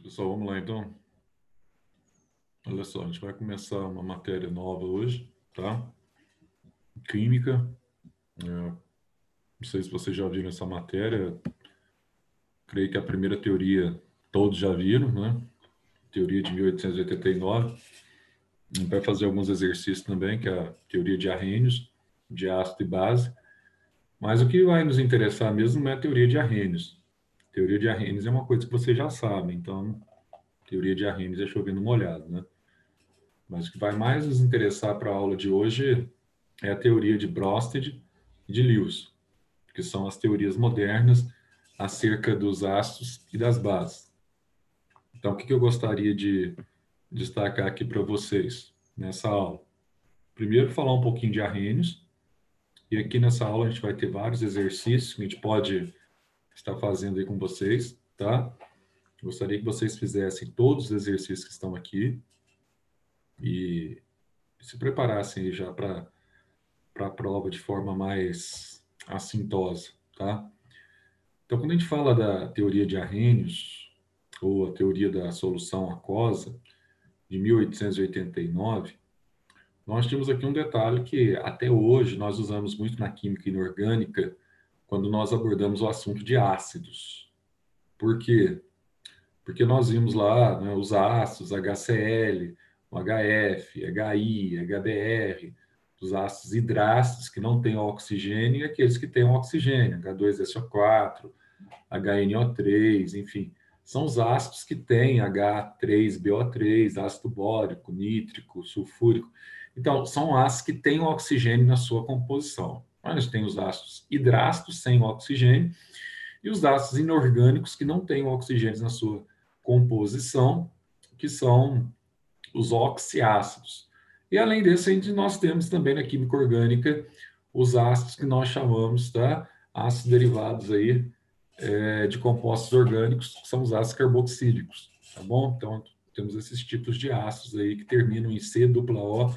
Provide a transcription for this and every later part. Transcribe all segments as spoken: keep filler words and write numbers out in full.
Pessoal, vamos lá então. Olha só, a gente vai começar uma matéria nova hoje, tá? Química. É, não sei se vocês já viram essa matéria. Creio que a primeira teoria todos já viram, né? Teoria de mil oitocentos e oitenta e nove. A gente vai fazer alguns exercícios também, que é a teoria de Arrhenius, de ácido e base. Mas o que vai nos interessar mesmo não é a teoria de Arrhenius. A teoria de Arrhenius é uma coisa que vocês já sabem, então, teoria de Arrhenius é chovendo molhado, né? Mas o que vai mais nos interessar para a aula de hoje é a teoria de Bronsted e de Lewis, que são as teorias modernas acerca dos ácidos e das bases. Então, o que eu gostaria de destacar aqui para vocês nessa aula? Primeiro, falar um pouquinho de Arrhenius, e aqui nessa aula a gente vai ter vários exercícios que a gente pode estar fazendo aí com vocês, tá? Gostaria que vocês fizessem todos os exercícios que estão aqui e se preparassem aí já para para a prova de forma mais assintosa, tá? Então, quando a gente fala da teoria de Arrhenius, ou a teoria da solução aquosa, de mil oitocentos e oitenta e nove, nós temos aqui um detalhe que até hoje nós usamos muito na química inorgânica quando nós abordamos o assunto de ácidos. Por quê? Porque nós vimos lá, né, os ácidos, H C L, o H F, H I, H B R, os ácidos hidrácidos que não têm oxigênio e aqueles que têm oxigênio, H dois S O quatro, H N O três, enfim. São os ácidos que têm H três B O três, ácido bórico, nítrico, sulfúrico. Então, são ácidos que têm oxigênio na sua composição. A gente tem os ácidos hidrácidos sem oxigênio e os ácidos inorgânicos que não têm oxigênio na sua composição, que são os oxiácidos. E além desse, nós temos também na química orgânica os ácidos que nós chamamos, tá? Ácidos derivados aí é, de compostos orgânicos, que são os ácidos carboxílicos, tá bom? Então, temos esses tipos de ácidos aí que terminam em C, dupla O,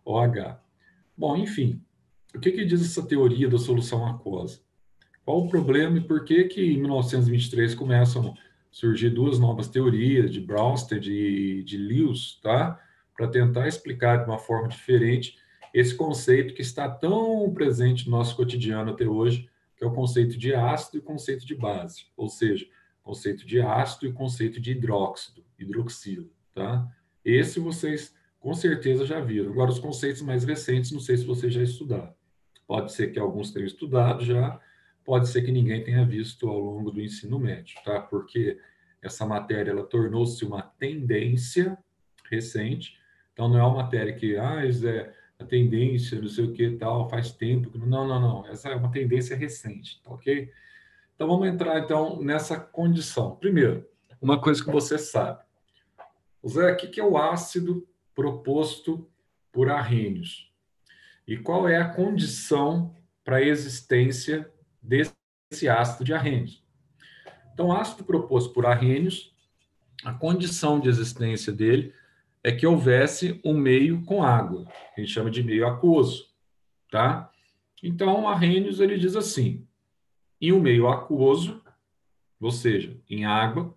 OH. Bom, enfim, o que que diz essa teoria da solução aquosa? Qual o problema e por que que em mil novecentos e vinte e três começam a surgir duas novas teorias, de Bronsted e de Lewis, tá? Para tentar explicar de uma forma diferente esse conceito que está tão presente no nosso cotidiano até hoje, que é o conceito de ácido e o conceito de base, ou seja, conceito de ácido e o conceito de hidróxido, hidroxilo, tá? Esse vocês com certeza já viram. Agora, os conceitos mais recentes, não sei se vocês já estudaram. Pode ser que alguns tenham estudado já, pode ser que ninguém tenha visto ao longo do ensino médio, tá? Porque essa matéria, ela tornou-se uma tendência recente, então não é uma matéria que, ah, é a tendência, não sei o que tal, faz tempo. Não, não, não, essa é uma tendência recente, tá ok? Então vamos entrar, então, nessa condição. Primeiro, uma coisa que você sabe. Zé, o que é o ácido proposto por Arrhenius? E qual é a condição para a existência desse ácido de Arrhenius? Então, o ácido proposto por Arrhenius, a condição de existência dele é que houvesse um meio com água, que a gente chama de meio aquoso, tá? Então, Arrhenius ele diz assim: em um meio aquoso, ou seja, em água,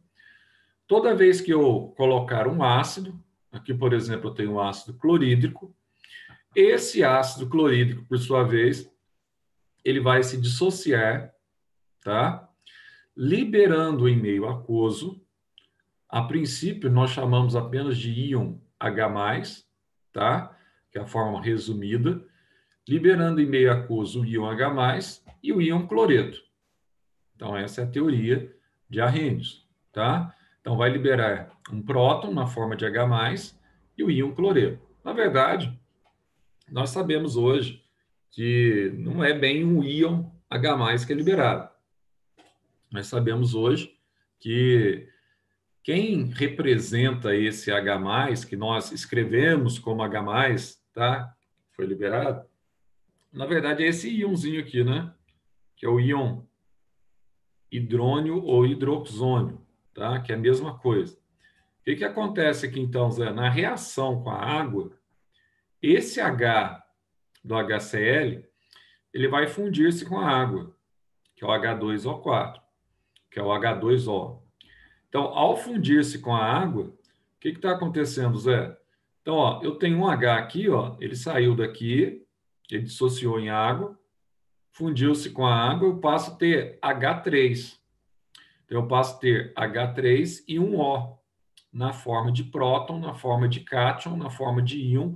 toda vez que eu colocar um ácido, aqui, por exemplo, eu tenho um ácido clorídrico, esse ácido clorídrico, por sua vez, ele vai se dissociar, tá? Liberando em meio aquoso, a princípio nós chamamos apenas de íon H+, tá? Que é a forma resumida, liberando em meio aquoso o íon H+, e o íon cloreto. Então essa é a teoria de Arrhenius, tá? Então vai liberar um próton na forma de H+, e o íon cloreto. Na verdade, nós sabemos hoje que não é bem um íon H+, que é liberado. Nós sabemos hoje que quem representa esse H+, que nós escrevemos como H+, tá? Foi liberado, na verdade é esse íonzinho aqui, né? Que é o íon hidrônio ou hidroxônio, tá? Que é a mesma coisa. O que que acontece aqui então, Zé? Na reação com a água, esse H do H C L, ele vai fundir-se com a água, que é o H dois O quatro, que é o H dois O. Então, ao fundir-se com a água, o que está acontecendo, Zé? Então, ó, eu tenho um H aqui, ó, ele saiu daqui, ele dissociou em água, fundiu-se com a água, eu passo a ter H três. Então, eu passo a ter H três e um O, na forma de próton, na forma de cátion, na forma de íon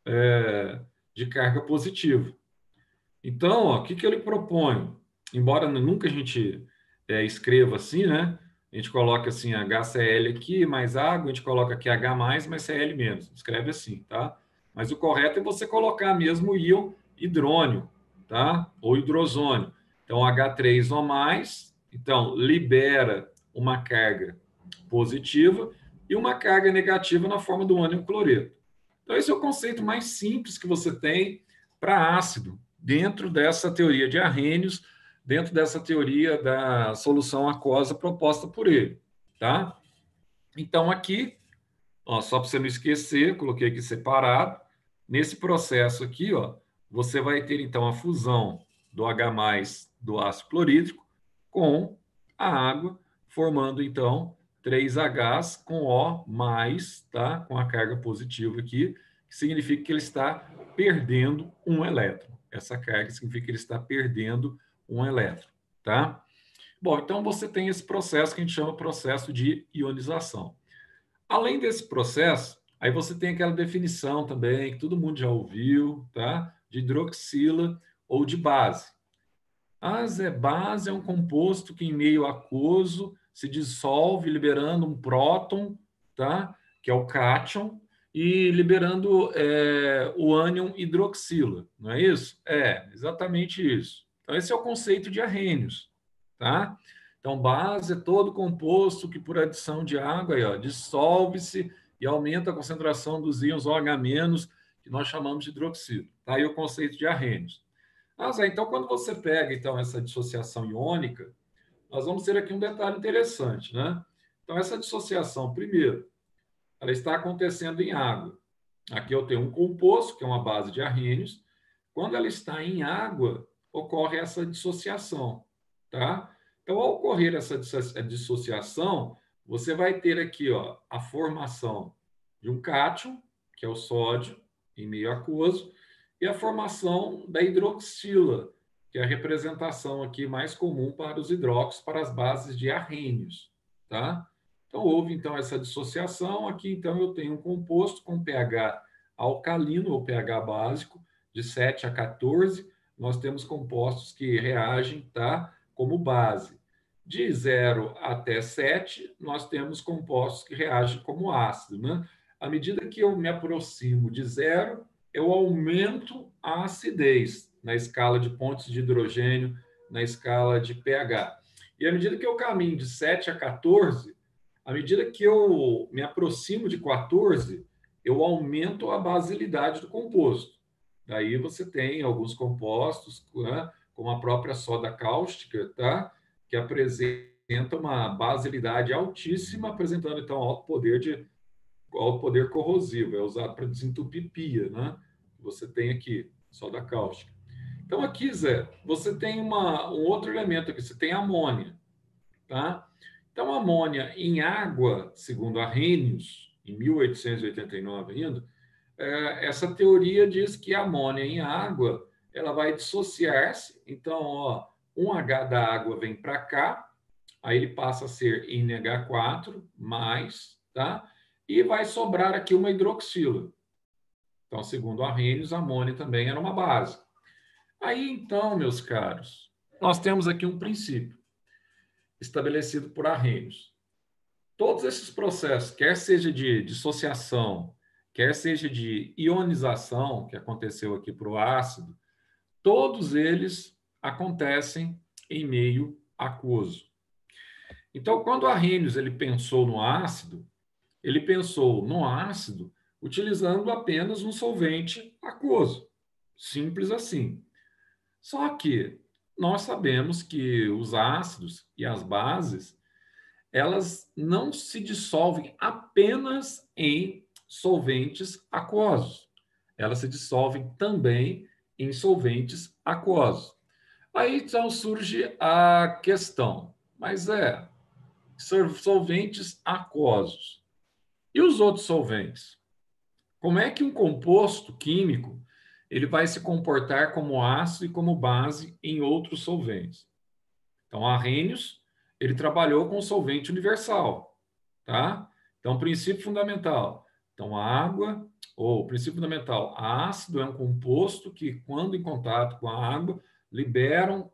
é, de carga positiva. Então, ó, o que, que ele propõe? Embora nunca a gente é, escreva assim, né? A gente coloca assim HCl aqui, mais água, a gente coloca aqui H mais, mais Cl menos. Escreve assim, tá? Mas o correto é você colocar mesmo o íon hidrônio, tá? Ou hidrozônio. Então, H três O mais, então, libera uma carga positiva e uma carga negativa na forma do ânion cloreto. Então, esse é o conceito mais simples que você tem para ácido, dentro dessa teoria de Arrhenius, dentro dessa teoria da solução aquosa proposta por ele, tá? Então, aqui, ó, só para você não esquecer, coloquei aqui separado, nesse processo aqui, ó, você vai ter, então, a fusão do H mais do ácido clorídrico com a água, formando, então, três Hs com O mais, tá? Com a carga positiva aqui, que significa que ele está perdendo um elétron. Essa carga significa que ele está perdendo um elétron, tá? Bom, então você tem esse processo que a gente chama processo de ionização. Além desse processo, aí você tem aquela definição também, que todo mundo já ouviu, tá? De hidroxila ou de base. A Zé base é um composto que em meio aquoso se dissolve liberando um próton, tá? Que é o cátion, e liberando é, o ânion hidroxila, não é isso? É, exatamente isso. Então, esse é o conceito de Arrhenius, tá? Então, base é todo composto que, por adição de água, aí, ó, dissolve-se e aumenta a concentração dos íons OH-, que nós chamamos de hidroxila. Tá aí o conceito de Arrhenius. Ah, Zé, então, quando você pega então essa dissociação iônica, nós vamos ter aqui um detalhe interessante, né? Então, essa dissociação, primeiro, ela está acontecendo em água. Aqui eu tenho um composto, que é uma base de Arrhenius. Quando ela está em água, ocorre essa dissociação, tá? Então, ao ocorrer essa dissociação, você vai ter aqui, ó, a formação de um cátion, que é o sódio, em meio aquoso, e a formação da hidroxila, que é a representação aqui mais comum para os hidróxidos, para as bases de Arrhenius, tá? Então, houve, então, essa dissociação. Aqui, então, eu tenho um composto com pH alcalino, ou pH básico, de sete a quatorze. Nós temos compostos que reagem, tá, como base. De zero até sete, nós temos compostos que reagem como ácido, né? À medida que eu me aproximo de zero, eu aumento a acidez na escala de pontos de hidrogênio, na escala de pH. E à medida que eu caminho de sete a quatorze, à medida que eu me aproximo de quatorze, eu aumento a basilidade do composto. Daí você tem alguns compostos, né, como a própria soda cáustica, tá, que apresenta uma basilidade altíssima, apresentando então alto poder de alto poder corrosivo, é usado para desentupir pia, né? Você tem aqui soda cáustica. Então aqui, Zé, você tem uma, um outro elemento aqui, você tem amônia, tá? Então, a amônia em água, segundo Arrhenius, em mil oitocentos e oitenta e nove ainda, é, essa teoria diz que a amônia em água ela vai dissociar-se. Então, ó, um H da água vem para cá, aí ele passa a ser N H quatro mais, tá? E vai sobrar aqui uma hidroxila. Então, segundo Arrhenius, a amônia também era uma base. Aí, então, meus caros, nós temos aqui um princípio estabelecido por Arrhenius. Todos esses processos, quer seja de dissociação, quer seja de ionização, que aconteceu aqui para o ácido, todos eles acontecem em meio aquoso. Então, quando Arrhenius ele pensou no ácido, ele pensou no ácido utilizando apenas um solvente aquoso. Simples assim. Só que nós sabemos que os ácidos e as bases elas não se dissolvem apenas em solventes aquosos. Elas se dissolvem também em solventes aquosos. Aí então surge a questão, mas é, solventes aquosos. E os outros solventes? Como é que um composto químico ele vai se comportar como ácido e como base em outros solventes? Então, Arrhenius, ele trabalhou com solvente universal, tá? Então, princípio fundamental. Então, a água, ou princípio fundamental, ácido é um composto que, quando em contato com a água, liberam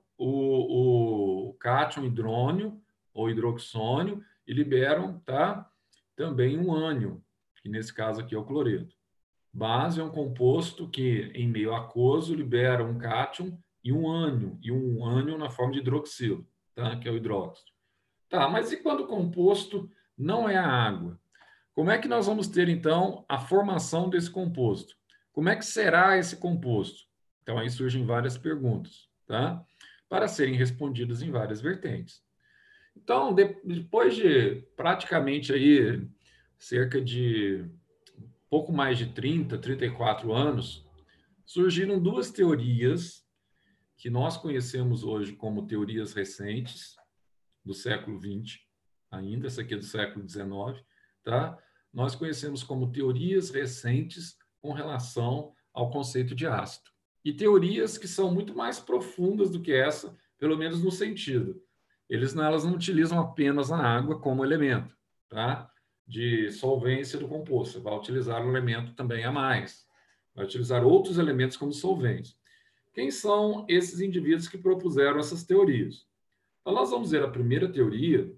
o, o cátion hidrônio ou hidroxônio e liberam, tá? Também um ânion, que nesse caso aqui é o cloreto. Base é um composto que, em meio aquoso, libera um cátion e um ânion, e um ânion na forma de hidroxilo, tá? Que é o hidróxido. Tá, mas e quando o composto não é a água? Como é que nós vamos ter, então, a formação desse composto? Como é que será esse composto? Então, aí surgem várias perguntas, tá? Para serem respondidas em várias vertentes. Então, depois de praticamente aí cerca de pouco mais de trinta, trinta e quatro anos, surgiram duas teorias que nós conhecemos hoje como teorias recentes, do século vinte, ainda, essa aqui é do século dezenove, tá? Nós conhecemos como teorias recentes com relação ao conceito de ácido. E teorias que são muito mais profundas do que essa, pelo menos no sentido. Eles, elas não utilizam apenas a água como elemento, tá? De solvência do composto. Você vai utilizar um elemento também a mais. Vai utilizar outros elementos como solventes. Quem são esses indivíduos que propuseram essas teorias? Então, nós vamos ver a primeira teoria,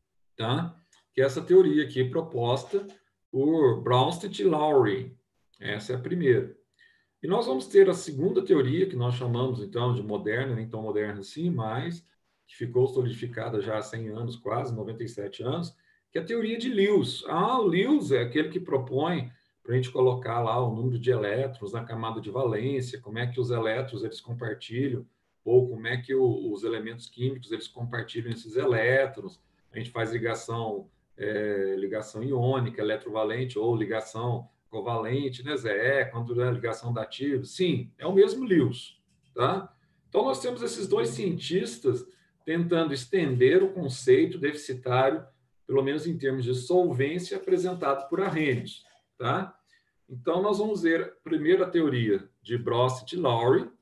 tá? Que é essa teoria aqui proposta por Bronsted e Lowry. Essa é a primeira. E nós vamos ter a segunda teoria, que nós chamamos, então, de moderna, nem tão moderna assim, mas que ficou solidificada já há cem anos, quase, noventa e sete anos, que é a teoria de Lewis. Ah, o Lewis é aquele que propõe para a gente colocar lá o número de elétrons na camada de valência, como é que os elétrons eles compartilham, ou como é que o, os elementos químicos eles compartilham esses elétrons. A gente faz ligação, é, ligação iônica, eletrovalente, ou ligação covalente, né, Zé? Quando é ligação dativa. Sim, é o mesmo Lewis, tá? Então, nós temos esses dois cientistas tentando estender o conceito deficitário, pelo menos em termos de solvência, apresentado por Arrhenius, tá? Então, nós vamos ver primeiro a teoria de Bronsted e Lowry,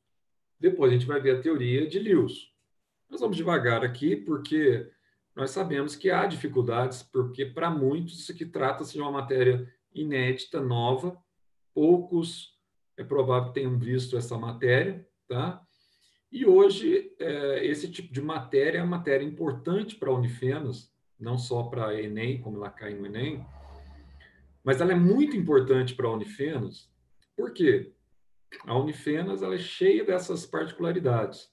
depois a gente vai ver a teoria de Lewis. Nós vamos devagar aqui, porque nós sabemos que há dificuldades, porque para muitos isso aqui trata-se de uma matéria inédita, nova, poucos é provável que tenham visto essa matéria, tá? E hoje, é, esse tipo de matéria é uma matéria importante para a Unifenas, não só para a Enem, como ela cai no Enem, mas ela é muito importante para a Unifenas. Por quê? A Unifenas ela é cheia dessas particularidades.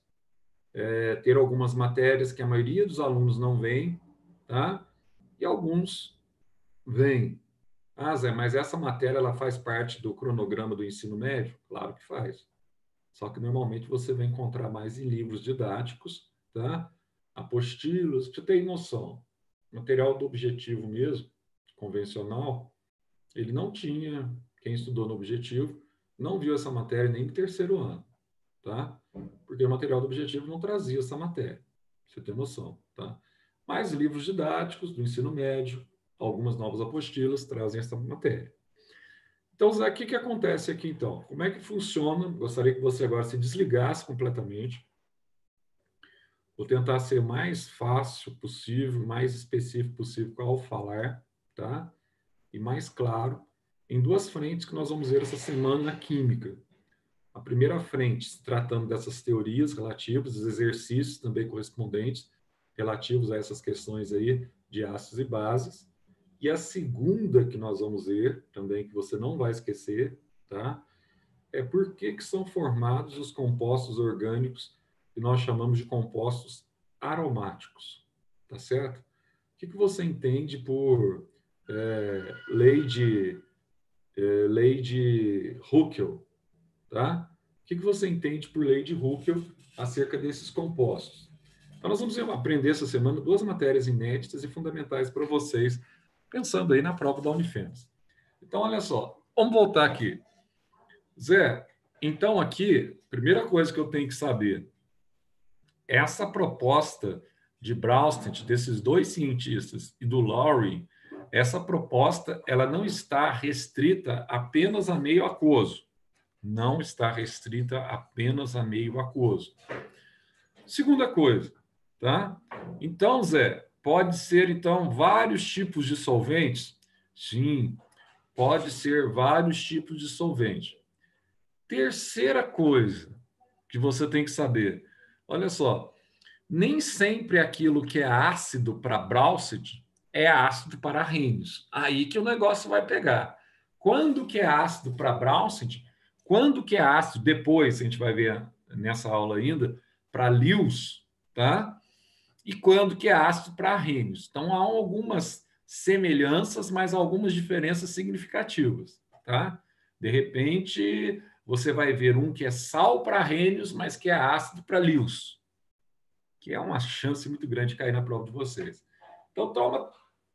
É, ter algumas matérias que a maioria dos alunos não vem, tá? E alguns vêm. Ah, Zé, mas essa matéria ela faz parte do cronograma do ensino médio? Claro que faz. Só que normalmente você vai encontrar mais em livros didáticos, tá? Apostilas, para você ter noção. Material do objetivo mesmo, convencional, ele não tinha, quem estudou no objetivo, não viu essa matéria nem no terceiro ano, tá? Porque o material do objetivo não trazia essa matéria, pra você ter noção, tá? Mas livros didáticos do ensino médio, algumas novas apostilas trazem essa matéria. Então, Zé, o que, que acontece aqui, então? Como é que funciona? Gostaria que você agora se desligasse completamente. Vou tentar ser mais fácil possível, mais específico possível ao falar, tá? E mais claro, em duas frentes que nós vamos ver essa semana na Química. A primeira frente, se tratando dessas teorias relativas, os exercícios também correspondentes, relativos a essas questões aí de ácidos e bases. E a segunda que nós vamos ver, também que você não vai esquecer, tá? É por que que são formados os compostos orgânicos que nós chamamos de compostos aromáticos, tá certo? O que que você entende por é, lei de é, lei de Huckel, tá? O que que você entende por lei de Huckel acerca desses compostos? Então, nós vamos aprender essa semana duas matérias inéditas e fundamentais para vocês, pensando aí na prova da Unifenas. Então, olha só, vamos voltar aqui. Zé, então aqui, primeira coisa que eu tenho que saber, essa proposta de Braunsted, desses dois cientistas e do Lowry, essa proposta ela não está restrita apenas a meio aquoso. Não está restrita apenas a meio aquoso. Segunda coisa, tá? Então, Zé, pode ser, então, vários tipos de solventes? Sim, pode ser vários tipos de solvente. Terceira coisa que você tem que saber, olha só, nem sempre aquilo que é ácido para Braunsted é ácido para Arrhenius. Aí que o negócio vai pegar. Quando que é ácido para Braunsted? Quando que é ácido, depois a gente vai ver nessa aula ainda, para Lewis, tá? E quando que é ácido para Arrhenius. Então, há algumas semelhanças, mas algumas diferenças significativas, tá? De repente, você vai ver um que é sal para Arrhenius, mas que é ácido para Lewis, que é uma chance muito grande de cair na prova de vocês. Então, toma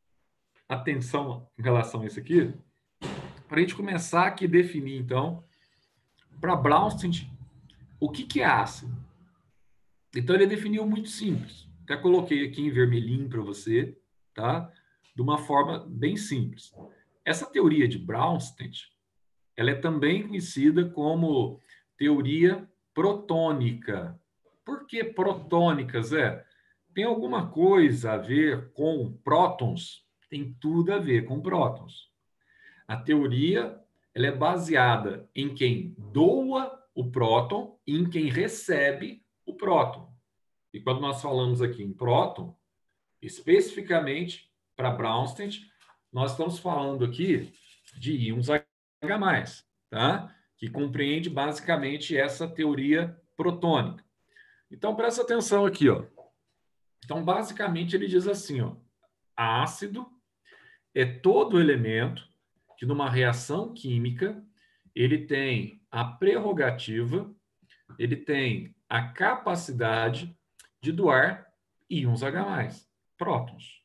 atenção em relação a isso aqui, para a gente começar aqui a definir, então, para Braunsted, o que, que é ácido. Então, ele definiu muito simples. Até coloquei aqui em vermelhinho para você, tá? De uma forma bem simples. Essa teoria de Braunsted, ela é também conhecida como teoria protônica. Por que protônica, Zé? Tem alguma coisa a ver com prótons? Tem tudo a ver com prótons. A teoria ela é baseada em quem doa o próton e em quem recebe o próton. E quando nós falamos aqui em próton, especificamente para Braunsted, nós estamos falando aqui de íons H+, tá? Que compreende basicamente essa teoria protônica. Então, presta atenção aqui, ó. Então, basicamente, ele diz assim, ó, ácido é todo elemento que, numa reação química, ele tem a prerrogativa, ele tem a capacidade de doar íons H+, prótons.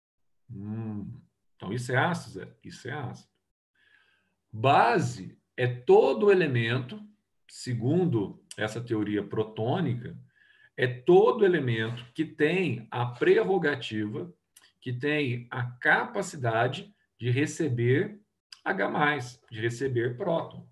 Hum, então, isso é ácido, Zé? Isso é ácido. Base é todo elemento, segundo essa teoria protônica, é todo elemento que tem a prerrogativa, que tem a capacidade de receber H+, de receber próton.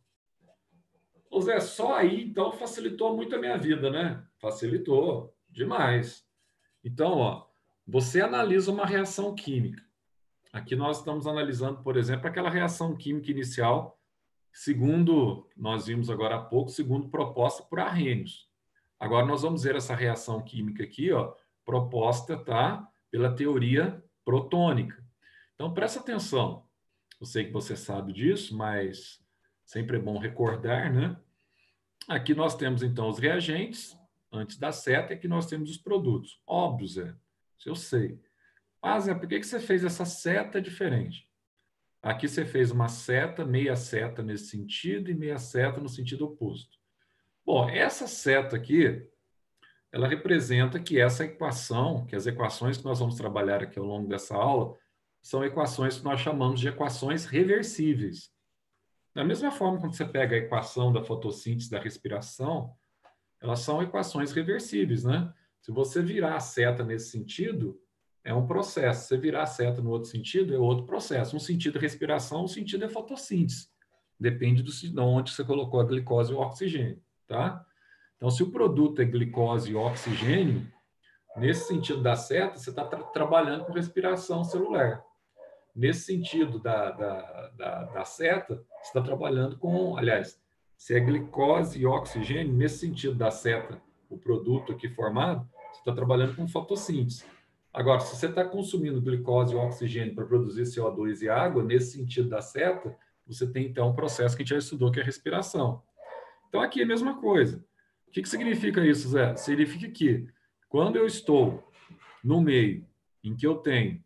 Ô Zé, só aí, então, facilitou muito a minha vida, né? Facilitou demais. Então, ó, você analisa uma reação química. Aqui nós estamos analisando, por exemplo, aquela reação química inicial, segundo, nós vimos agora há pouco, segundo proposta por Arrhenius. Agora nós vamos ver essa reação química aqui, ó, proposta, tá, pela teoria protônica. Então, presta atenção. Eu sei que você sabe disso, mas sempre é bom recordar, né? Aqui nós temos, então, os reagentes, antes da seta, e aqui nós temos os produtos. Óbvio, Zé, isso eu sei. Ah, Zé, por que que você fez essa seta diferente? Aqui você fez uma seta, meia seta nesse sentido e meia seta no sentido oposto. Bom, essa seta aqui, ela representa que essa equação, que as equações que nós vamos trabalhar aqui ao longo dessa aula, são equações que nós chamamos de equações reversíveis. Da mesma forma, quando você pega a equação da fotossíntese da respiração, elas são equações reversíveis, né? Se você virar a seta nesse sentido, é um processo. Se você virar a seta no outro sentido, é outro processo. Um sentido é respiração, um sentido é fotossíntese. Depende do de onde você colocou a glicose e o oxigênio, tá? Então, se o produto é glicose e oxigênio, nesse sentido da seta, você está tra trabalhando com respiração celular. Nesse sentido da, da, da, da seta, você está trabalhando com, aliás, se é glicose e oxigênio, nesse sentido da seta, o produto aqui formado, você está trabalhando com fotossíntese. Agora, se você está consumindo glicose e oxigênio para produzir C O dois e água, nesse sentido da seta, você tem então um processo que a gente já estudou, que é a respiração. Então, aqui é a mesma coisa. O que, que significa isso, Zé? Significa que quando eu estou no meio em que eu tenho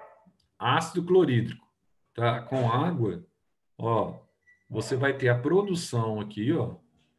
ácido clorídrico, tá, com água, ó, você vai ter a produção aqui, ó,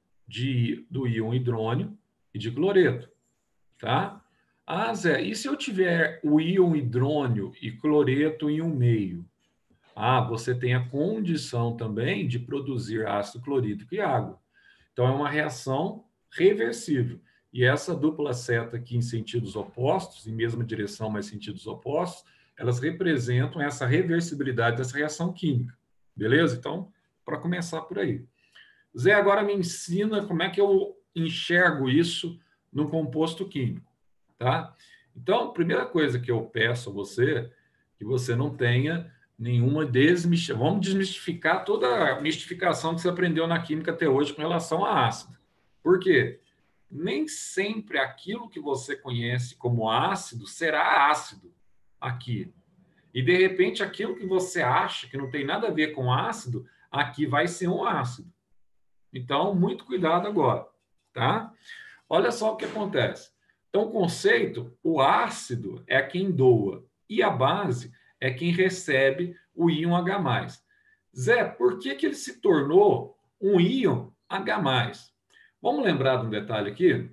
de, do íon hidrônio e de cloreto, tá? Ah, Zé, e se eu tiver o íon hidrônio e cloreto em um meio? Ah, você tem a condição também de produzir ácido clorídrico e água. Então, é uma reação reversível. E essa dupla seta aqui em sentidos opostos, em mesma direção, mas sentidos opostos, elas representam essa reversibilidade dessa reação química. Beleza? Então, para começar por aí. Zé, agora me ensina como é que eu enxergo isso no composto químico, tá? Então, a primeira coisa que eu peço a você é que você não tenha nenhuma desmistificação. Vamos desmistificar toda a mistificação que você aprendeu na química até hoje com relação a ácido. Por quê? Nem sempre aquilo que você conhece como ácido será ácido aqui. E, de repente, aquilo que você acha que não tem nada a ver com ácido, aqui vai ser um ácido. Então, muito cuidado agora, tá? Olha só o que acontece. Então, o conceito, o ácido é quem doa e a base é quem recebe o íon H+. Zé, por que que ele se tornou um íon H+. Vamos lembrar de um detalhe aqui?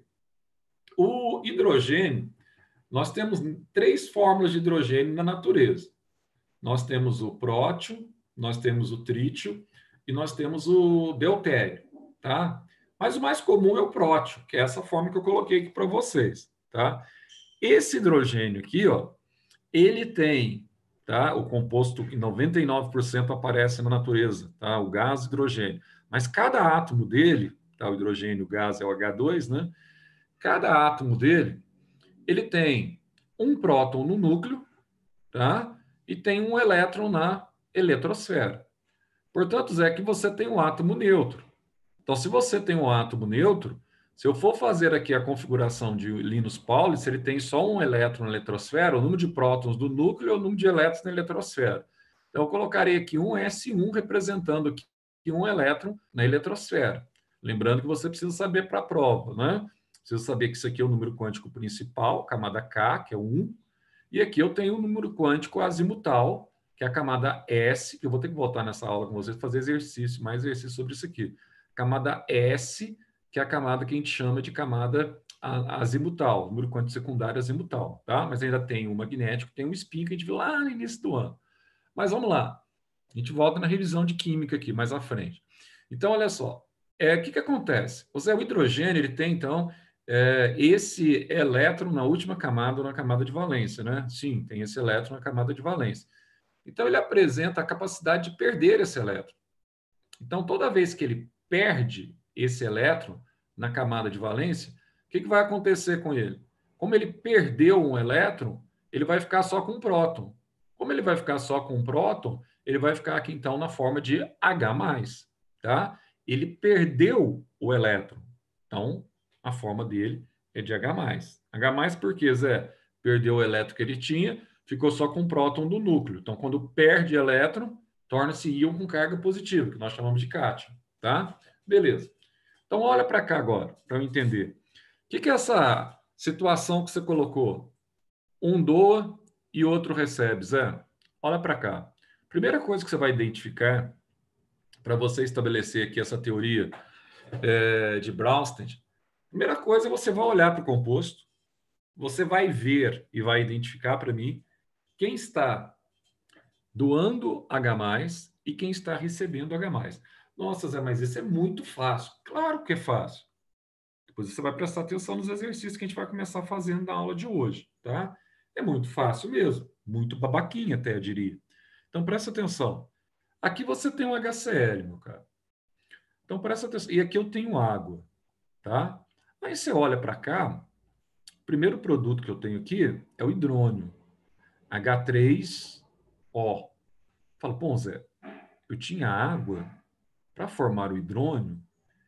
O hidrogênio, nós temos três fórmulas de hidrogênio na natureza. Nós temos o prótio, nós temos o trítio e nós temos o deutério, tá? Mas o mais comum é o prótio, que é essa forma que eu coloquei aqui para vocês, tá? Esse hidrogênio aqui, ó, ele tem, tá? O composto em noventa e nove por cento aparece na natureza, tá? O gás hidrogênio. Mas cada átomo dele, tá? O hidrogênio, o gás é o H dois, né? Cada átomo dele, ele tem um próton no núcleo, tá? E tem um elétron na eletrosfera. Portanto, Zé, que você tem um átomo neutro. Então, se você tem um átomo neutro, se eu for fazer aqui a configuração de Linus Pauling, se ele tem só um elétron na eletrosfera, o número de prótons do núcleo é o número de elétrons na eletrosfera. Então, eu colocarei aqui um S um representando aqui um elétron na eletrosfera. Lembrando que você precisa saber para a prova, né? Precisa saber que isso aqui é o número quântico principal, camada K, que é o um, e aqui eu tenho o número quântico azimutal, que é a camada S, que eu vou ter que voltar nessa aula com vocês, fazer exercício, mais exercício sobre isso aqui. Camada S, que é a camada que a gente chama de camada azimutal, número quântico secundário azimutal, tá? Mas ainda tem o magnético, tem o spin que a gente viu lá no início do ano. Mas vamos lá. A gente volta na revisão de química aqui, mais à frente. Então, olha só. É, o que, que acontece? O hidrogênio, ele tem, então, é, esse elétron na última camada, na camada de valência, né? Sim, tem esse elétron na camada de valência. Então, ele apresenta a capacidade de perder esse elétron. Então, toda vez que ele perde esse elétron na camada de valência, o que, que vai acontecer com ele? Como ele perdeu um elétron, ele vai ficar só com um próton. Como ele vai ficar só com um próton, ele vai ficar aqui, então, na forma de H+, tá? Ele perdeu o elétron. Então, a forma dele é de H+. H+ por quê, Zé? Perdeu o elétron que ele tinha, ficou só com um próton do núcleo. Então, quando perde elétron, torna-se íon com carga positiva, que nós chamamos de cátion, tá? Beleza. Então, olha para cá agora, para eu entender. O que, que é essa situação que você colocou? Um doa e outro recebe, Zé. Olha para cá. Primeira coisa que você vai identificar, para você estabelecer aqui essa teoria é, de Bronsted, primeira coisa, você vai olhar para o composto, você vai ver e vai identificar para mim quem está doando H+, e quem está recebendo H+. Nossa, Zé, mas isso é muito fácil. Claro que é fácil. Depois você vai prestar atenção nos exercícios que a gente vai começar fazendo na aula de hoje, tá? É muito fácil mesmo. Muito babaquinha até, eu diria. Então, presta atenção. Aqui você tem um H C L, meu cara. Então, presta atenção. E aqui eu tenho água, tá? Aí você olha para cá, o primeiro produto que eu tenho aqui é o hidrônio. H três O. Fala, pô, Zé, eu tinha água para formar o hidrônio.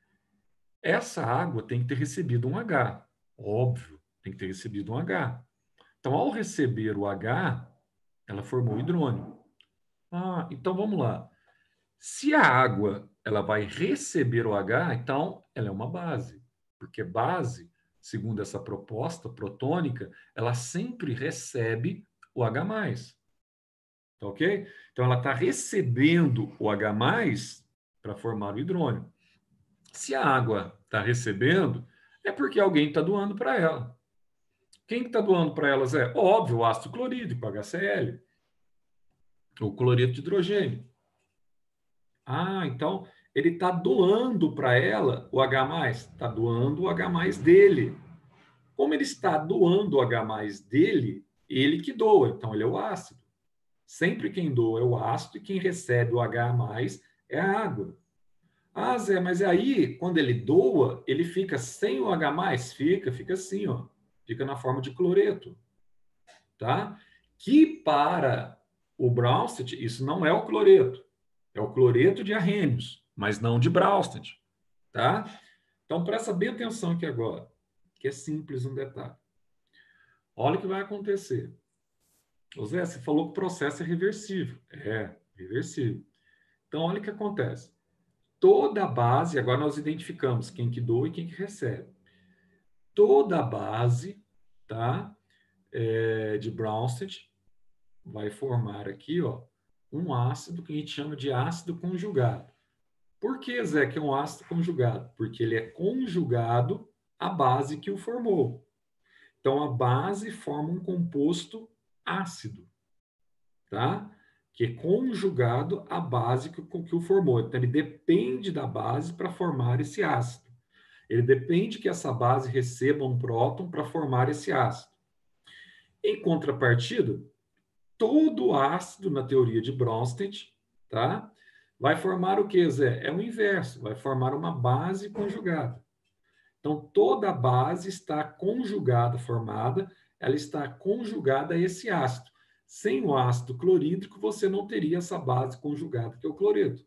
Essa água tem que ter recebido um H. Óbvio, tem que ter recebido um H. Então, ao receber o H, ela formou o hidrônio. Ah, então vamos lá. Se a água ela vai receber o H, então ela é uma base. Porque base, segundo essa proposta protônica, ela sempre recebe o H+. Tá ok? Então, ela está recebendo o H+, para formar o hidrônio. Se a água está recebendo, é porque alguém está doando para ela. Quem está doando para elas é, óbvio, o ácido clorídrico, H C L, o cloreto de hidrogênio. Ah, então ele está doando para ela o H+, está doando o H+ dele. Como ele está doando o H+ dele, ele que doa, então ele é o ácido. Sempre quem doa é o ácido e quem recebe o H+ é a água. Ah, Zé, mas aí, quando ele doa, ele fica sem o H+? Fica, fica assim, ó. Fica na forma de cloreto, tá? Que para o Bronsted, isso não é o cloreto. É o cloreto de Arrhenius, mas não de Bronsted, tá? Então, presta bem atenção aqui agora, que é simples um detalhe. Olha o que vai acontecer. Ô Zé, você falou que o processo é reversível. É, reversível. Então, olha o que acontece. Toda a base, agora nós identificamos quem que doa e quem que recebe. Toda a base, tá, é, de Bronsted vai formar aqui, ó, um ácido que a gente chama de ácido conjugado. Por que, Zé, que é um ácido conjugado? Porque ele é conjugado à base que o formou. Então, a base forma um composto ácido, tá? Que é conjugado à base que, que o formou. Então, ele depende da base para formar esse ácido. Ele depende que essa base receba um próton para formar esse ácido. Em contrapartida, todo ácido na teoria de Bronsted, tá? Vai formar o que, Zé? É o inverso, vai formar uma base conjugada. Então, toda a base está conjugada, formada, ela está conjugada a esse ácido. Sem o ácido clorídrico, você não teria essa base conjugada, que é o cloreto,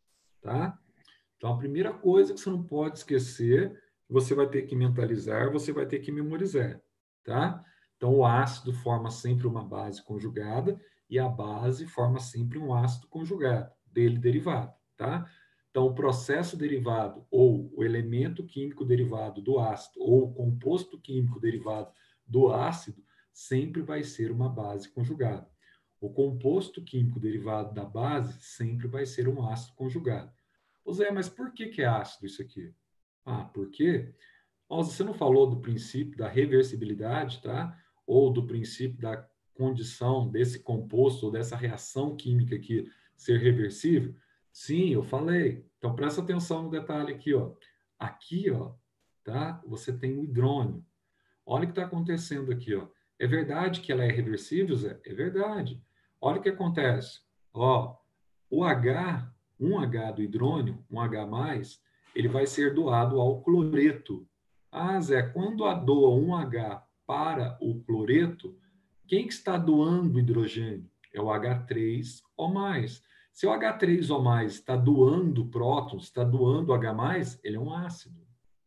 tá? Então, a primeira coisa que você não pode esquecer, você vai ter que mentalizar, você vai ter que memorizar, tá? Então, o ácido forma sempre uma base conjugada e a base forma sempre um ácido conjugado, dele derivado, tá? Então, o processo derivado ou o elemento químico derivado do ácido ou o composto químico derivado do ácido sempre vai ser uma base conjugada. O composto químico derivado da base sempre vai ser um ácido conjugado. Ô Zé, mas por que que é ácido isso aqui? Ah, por quê? Nossa, você não falou do princípio da reversibilidade, tá? Ou do princípio da condição desse composto ou dessa reação química aqui ser reversível? Sim, eu falei. Então presta atenção no detalhe aqui, ó. Aqui, ó, tá? Você tem o hidrônio. Olha o que está acontecendo aqui, ó. É verdade que ela é reversível, Zé? É verdade. Olha o que acontece. Ó, o H, um H do hidrônio, um H+, ele vai ser doado ao cloreto. Ah, Zé, quando a doa um H para o cloreto, quem que está doando hidrogênio? É o H três O mais. Se o H três O mais está doando prótons, está doando H+, ele é um ácido,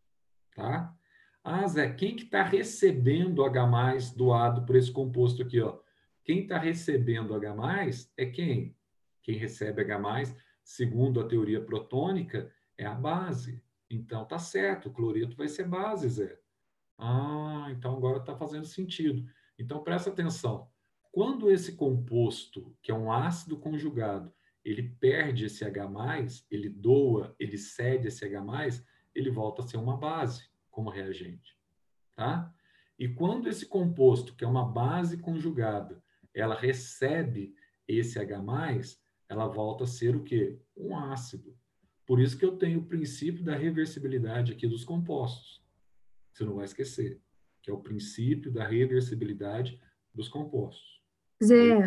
tá? Ah, Zé, quem que está recebendo H+ doado por esse composto aqui, ó? Quem está recebendo H+ é quem? Quem recebe H+, segundo a teoria protônica, é a base. Então, tá certo, o cloreto vai ser base, Zé. Ah, então agora está fazendo sentido. Então, presta atenção. Quando esse composto, que é um ácido conjugado, ele perde esse H+, ele doa, ele cede esse H+, ele volta a ser uma base como reagente, tá? E quando esse composto, que é uma base conjugada, ela recebe esse H+, ela volta a ser o quê? Um ácido. Por isso que eu tenho o princípio da reversibilidade aqui dos compostos. Você não vai esquecer, que é o princípio da reversibilidade dos compostos. Zé,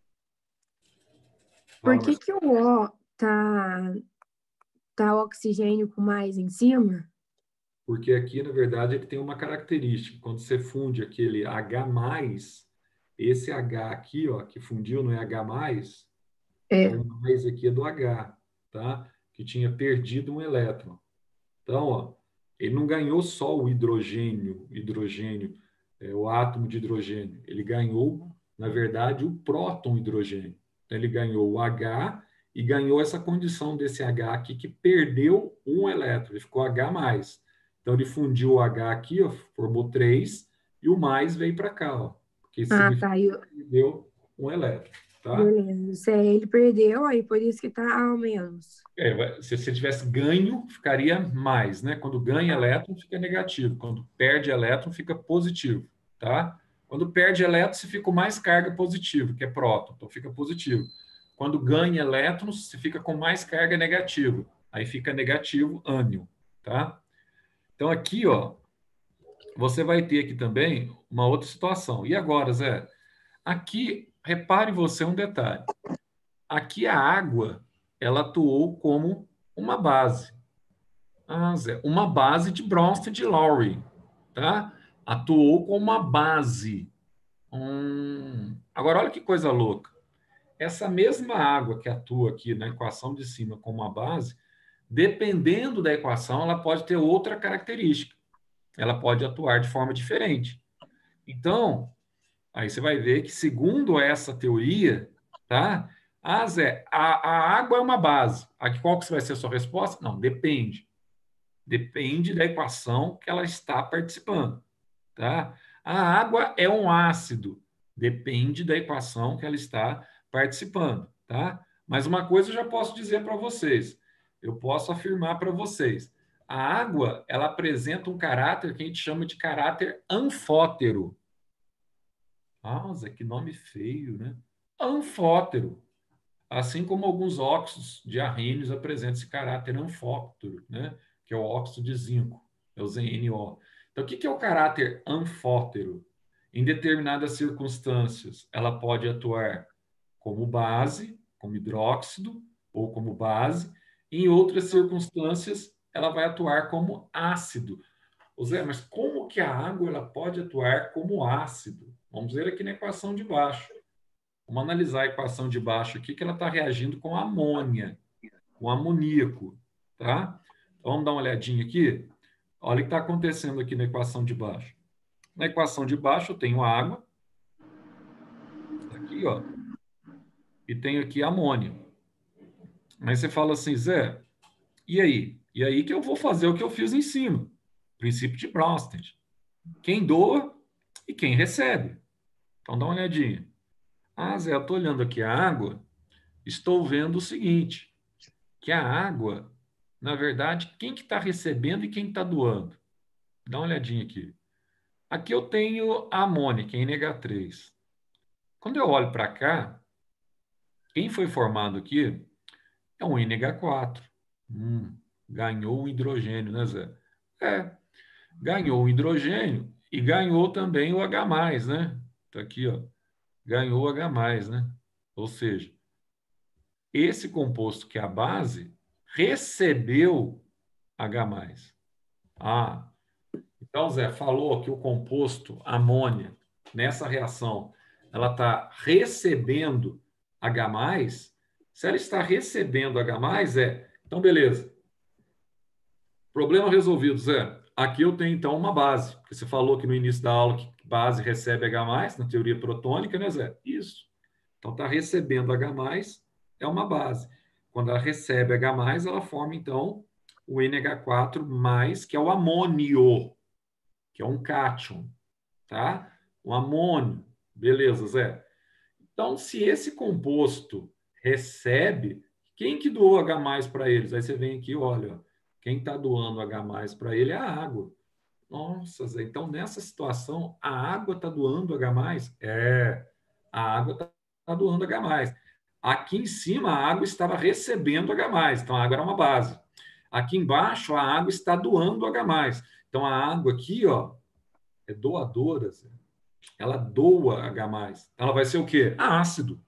por Fala, que Marcelo. que o O tá, tá oxigênio com mais em cima? Porque aqui, na verdade, ele tem uma característica. Quando você funde aquele H+, esse H aqui, ó, que fundiu no H+, É. o mais aqui é do H, tá? Que tinha perdido um elétron. Então, ó, ele não ganhou só o hidrogênio, hidrogênio, é, o átomo de hidrogênio. Ele ganhou, na verdade, o próton hidrogênio. Então, ele ganhou o H e ganhou essa condição desse H aqui que perdeu um elétron. Ele ficou H+. Então, ele fundiu o H aqui, ó, formou três, e o mais veio para cá, ó, porque isso Ah, significa tá. Eu, que perdeu um elétron, tá? beleza. Zé, ele perdeu, aí por isso que tá ao menos. É, vai- se você tivesse ganho, ficaria mais, né? Quando ganha elétron, fica negativo. Quando perde elétron, fica positivo, tá? Quando perde elétron, você fica com mais carga positiva, que é próton, então fica positivo. Quando ganha elétrons, você fica com mais carga negativa, aí fica negativo, ânion, tá? Então aqui, ó, você vai ter aqui também uma outra situação. E agora, Zé? Aqui, repare você um detalhe. Aqui a água, ela atuou como uma base. Ah, Zé, uma base de Bronsted Lowry, tá? Atuou como uma base. Hum. Agora, olha que coisa louca. Essa mesma água que atua aqui na equação de cima como uma base, dependendo da equação, ela pode ter outra característica. Ela pode atuar de forma diferente. Então, aí você vai ver que, segundo essa teoria, tá? Ah, Zé, a, a água é uma base. Aqui, qual que vai ser a sua resposta? Não, depende. Depende da equação que ela está participando, tá? A água é um ácido. Depende da equação que ela está participando, tá? Mas uma coisa eu já posso dizer para vocês. Eu posso afirmar para vocês. A água, ela apresenta um caráter que a gente chama de caráter anfótero. Nossa, que nome feio, né? Anfótero. Assim como alguns óxidos de arrênios apresentam esse caráter anfótero, né? Que é o óxido de zinco, é o Z N O. Então, o que é o caráter anfótero? Em determinadas circunstâncias, ela pode atuar como base, como hidróxido, ou como base. Em outras circunstâncias, ela vai atuar como ácido. Ô Zé, mas como que a água ela pode atuar como ácido? Vamos ver aqui na equação de baixo. Vamos analisar a equação de baixo aqui, que ela está reagindo com amônia, com amoníaco, tá? Então, vamos dar uma olhadinha aqui. Olha o que está acontecendo aqui na equação de baixo. Na equação de baixo eu tenho água, aqui, ó, e tenho aqui amônia. Mas você fala assim, Zé, e aí? E aí que eu vou fazer o que eu fiz em cima. Princípio de Bronsted. Quem doa e quem recebe. Então, dá uma olhadinha. Ah, Zé, eu estou olhando aqui a água, estou vendo o seguinte, que a água, na verdade, quem que está recebendo e quem está doando? Dá uma olhadinha aqui. Aqui eu tenho a amônia, que é N H três. Quando eu olho para cá, quem foi formado aqui é um N H quatro. Hum, ganhou um hidrogênio, né, Zé? É, ganhou o hidrogênio e ganhou também o H+, né? Tá aqui, ó. Ganhou o H+, né? Ou seja, esse composto que é a base recebeu H+. Ah, então, Zé, falou que o composto amônia, nessa reação, ela está recebendo H+, se ela está recebendo H+, é... Então, beleza. Problema resolvido, Zé. Aqui eu tenho, então, uma base. Porque você falou que no início da aula que base recebe H+, na teoria protônica, né, Zé? Isso. Então, está recebendo H+, é uma base. Quando ela recebe H+, ela forma, então, o N H quatro mais, que é o amônio, que é um cátion, tá? O amônio. Beleza, Zé? Então, se esse composto recebe, quem que doou H+ para eles? Aí você vem aqui, olha, quem está doando H+ para ele é a água. Nossa, Zé, então nessa situação, a água está doando H+? É, a água está tá doando H+. Aqui em cima, a água estava recebendo H+, então a água era uma base. Aqui embaixo, a água está doando H+. Então a água aqui, ó, é doadora, Zé. Ela doa H+. Ela vai ser o quê? Ácido.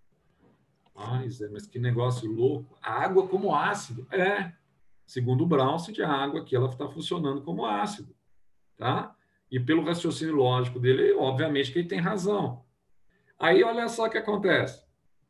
Ai, Zé, mas que negócio louco. A água como ácido. É. Segundo o Bronsted, a água aqui ela está funcionando como ácido. Tá? E pelo raciocínio lógico dele, obviamente que ele tem razão. Aí, olha só o que acontece.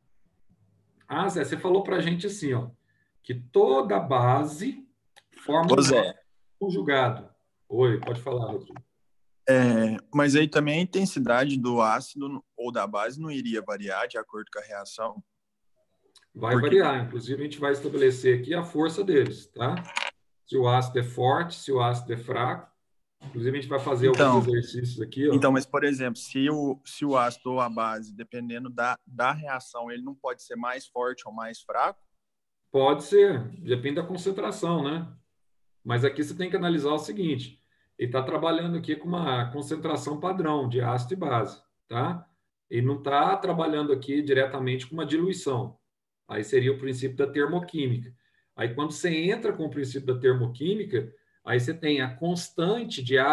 Ah, Zé, você falou para a gente assim, ó, que toda base forma Ô, um Zé, conjugado. Oi, pode falar, Rodrigo. é, mas aí também a intensidade do ácido ou da base não iria variar de acordo com a reação? Vai Porque, variar. Inclusive, a gente vai estabelecer aqui a força deles, tá? Se o ácido é forte, se o ácido é fraco. Inclusive, a gente vai fazer alguns então, exercícios aqui, ó. então, mas por exemplo, se o, se o ácido ou a base, dependendo da, da reação, ele não pode ser mais forte ou mais fraco? Pode ser, depende da concentração, né? Mas aqui você tem que analisar o seguinte: ele está trabalhando aqui com uma concentração padrão de ácido e base, tá? Ele não está trabalhando aqui diretamente com uma diluição. Aí seria o princípio da termoquímica. Aí quando você entra com o princípio da termoquímica, aí você tem a constante de, a,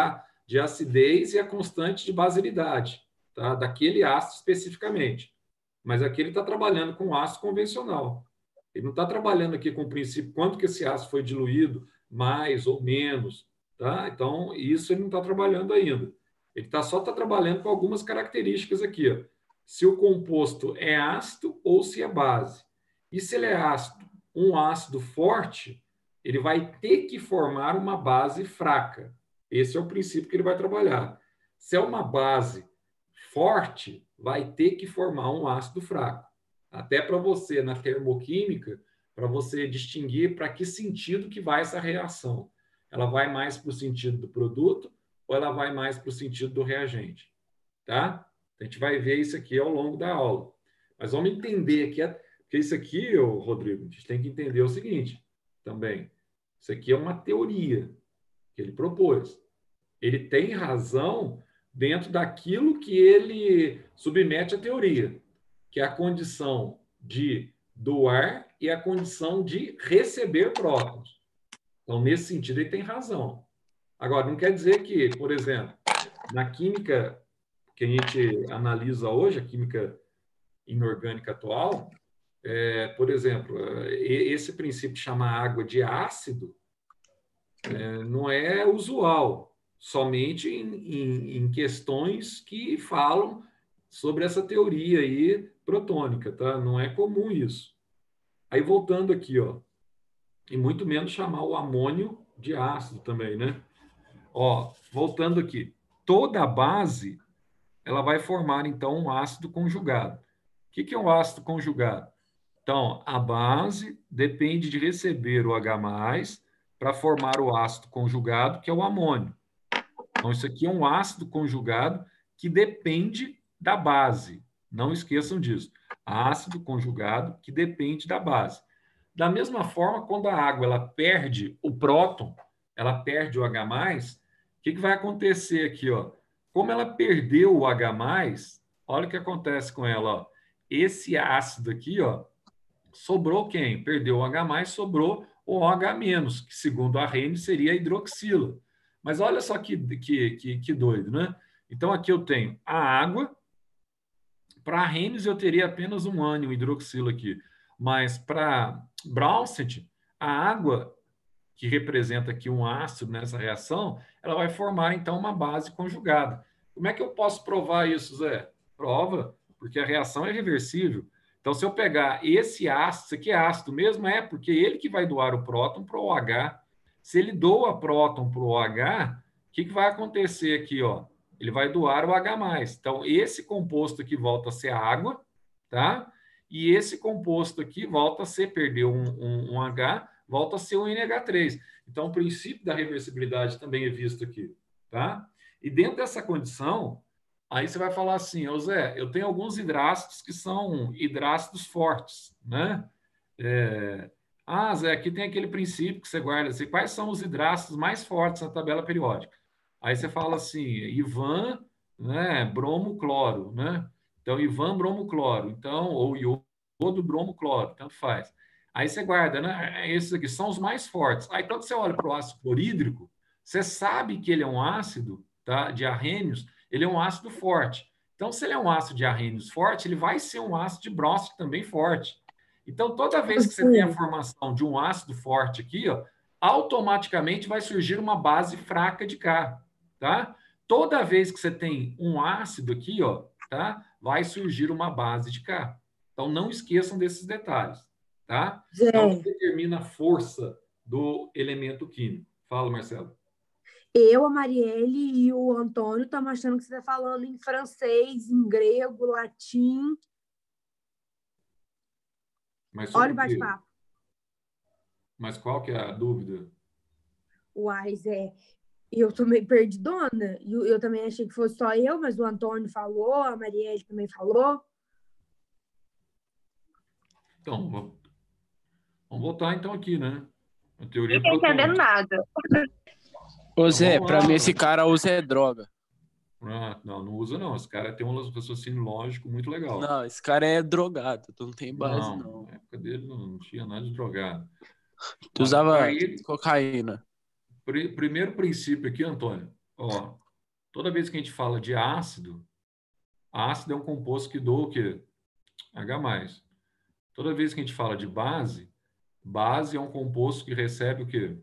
de acidez e a constante de basilidade, tá? Daquele ácido especificamente. Mas aqui ele está trabalhando com ácido convencional. Ele não está trabalhando aqui com o princípio quanto que esse ácido foi diluído, mais ou menos, tá? Então, isso ele não está trabalhando ainda. Ele tá, só está trabalhando com algumas características aqui, ó. Se o composto é ácido ou se é base. E se ele é ácido, um ácido forte, ele vai ter que formar uma base fraca. Esse é o princípio que ele vai trabalhar. Se é uma base forte, vai ter que formar um ácido fraco. Até para você, na termoquímica, para você distinguir para que sentido que vai essa reação. Ela vai mais para o sentido do produto ou ela vai mais para o sentido do reagente, tá? A gente vai ver isso aqui ao longo da aula. Mas vamos entender aqui, porque isso aqui, Rodrigo, a gente tem que entender o seguinte também. Isso aqui é uma teoria que ele propôs. Ele tem razão dentro daquilo que ele submete à teoria, que é a condição de doar e a condição de receber prótons. Então, nesse sentido, ele tem razão. Agora, não quer dizer que, por exemplo, na química que a gente analisa hoje, a química inorgânica atual, é, por exemplo, esse princípio de chamar água de ácido é, não é usual, somente em, em, em questões que falam sobre essa teoria aí protônica, tá? Não é comum isso. Aí, voltando aqui, ó, e muito menos chamar o amônio de ácido também, né? Ó, voltando aqui, toda a base ela vai formar, então, um ácido conjugado. O que é um ácido conjugado? Então, a base depende de receber o H mais, para formar o ácido conjugado, que é o amônio. Então, isso aqui é um ácido conjugado que depende da base. Não esqueçam disso. Ácido conjugado que depende da base. Da mesma forma, quando a água ela perde o próton, ela perde o H mais, o que, que vai acontecer aqui? Ó? Como ela perdeu o H mais, olha o que acontece com ela. Ó. Esse ácido aqui, ó, sobrou quem? Perdeu o H mais, sobrou o H menos, que segundo a Arrhenius seria a hidroxila. Mas olha só que, que, que, que doido, né? Então aqui eu tenho a água. Para a Arrhenius eu teria apenas um ânion hidroxila aqui. Mas para Brownsett, a água, que representa aqui um ácido nessa reação, ela vai formar, então, uma base conjugada. Como é que eu posso provar isso, Zé? Prova, porque a reação é reversível. Então, se eu pegar esse ácido, isso aqui é ácido mesmo? É, porque ele que vai doar o próton para o OH. Se ele doa próton para o OH, o que, que vai acontecer aqui? Ó? Ele vai doar o H mais. Então, esse composto aqui volta a ser água, tá? E esse composto aqui volta a ser, perdeu um, um, um H, volta a ser um N H três. Então, o princípio da reversibilidade também é visto aqui, tá? E dentro dessa condição, aí você vai falar assim, ô Zé, eu tenho alguns hidrácidos que são hidrácidos fortes, né? É... Ah, Zé, aqui tem aquele princípio que você guarda, assim, quais são os hidrácidos mais fortes na tabela periódica? Aí você fala assim, Ivan, né, bromo, cloro, né? Então, Ivan, bromo, cloro, então, ou iodo, bromo, cloro, tanto faz. Aí você guarda, né? Esses aqui são os mais fortes. Aí quando você olha para o ácido clorídrico, você sabe que ele é um ácido, tá? De Arrhenius, ele é um ácido forte. Então, se ele é um ácido de Arrhenius forte, ele vai ser um ácido de Bronsted também forte. Então, toda vez que você tem a formação de um ácido forte aqui, ó, automaticamente vai surgir uma base fraca de K, tá? Toda vez que você tem um ácido aqui, ó, tá? Vai surgir uma base de K. Então, não esqueçam desses detalhes, tá? Zé, Então, determina a força do elemento químico. Fala, Marcelo. eu, a Marielle e o Antônio estamos achando que você está falando em francês, em grego, latim. Mas Olha sobre o o quê? bate-papo. Mas qual que é a dúvida? Uai, Zé, eu tô meio perdidona. Eu, eu também achei que fosse só eu, mas o Antônio falou, a Marielle também falou. Então, vamos vamos voltar então aqui, né? A teoria Não tô entendendo protônica. nada. Ô Então, Zé, vamos pra lá, mim ó. esse cara usa é droga. Ah, não, não usa não. Esse cara tem um raciocínio lógico muito legal. Não, esse cara é drogado, tu não tem base, Não, não. na época dele não, não tinha nada de drogado. Tu Olha, usava aí, cocaína. pri- primeiro princípio aqui, Antônio. Ó, Toda vez que a gente fala de ácido, ácido é um composto que doa o quê? H+. Toda vez que a gente fala de base, base é um composto que recebe o quê?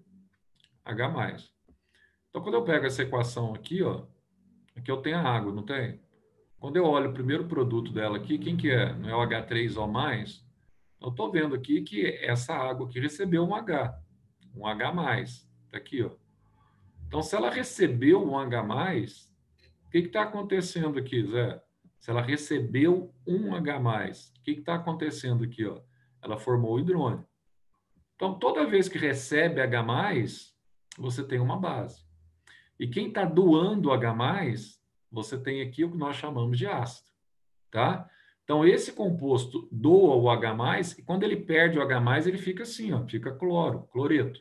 H+. Então, quando eu pego essa equação aqui, ó, aqui eu tenho a água, não tem? Quando eu olho o primeiro produto dela aqui, quem que é? Não é o H três O mais? Eu estou vendo aqui que essa água aqui recebeu um H, um H+. Está aqui, ó. Então, se ela recebeu um H+, o que está acontecendo aqui, Zé? Se ela recebeu um H+, o que está acontecendo aqui, ó? Ela formou o hidrônio. Então, toda vez que recebe H+, você tem uma base. E quem está doando H+, você tem aqui o que nós chamamos de ácido, tá? Então, esse composto doa o H+, e quando ele perde o H+, ele fica assim, ó, fica cloro, cloreto.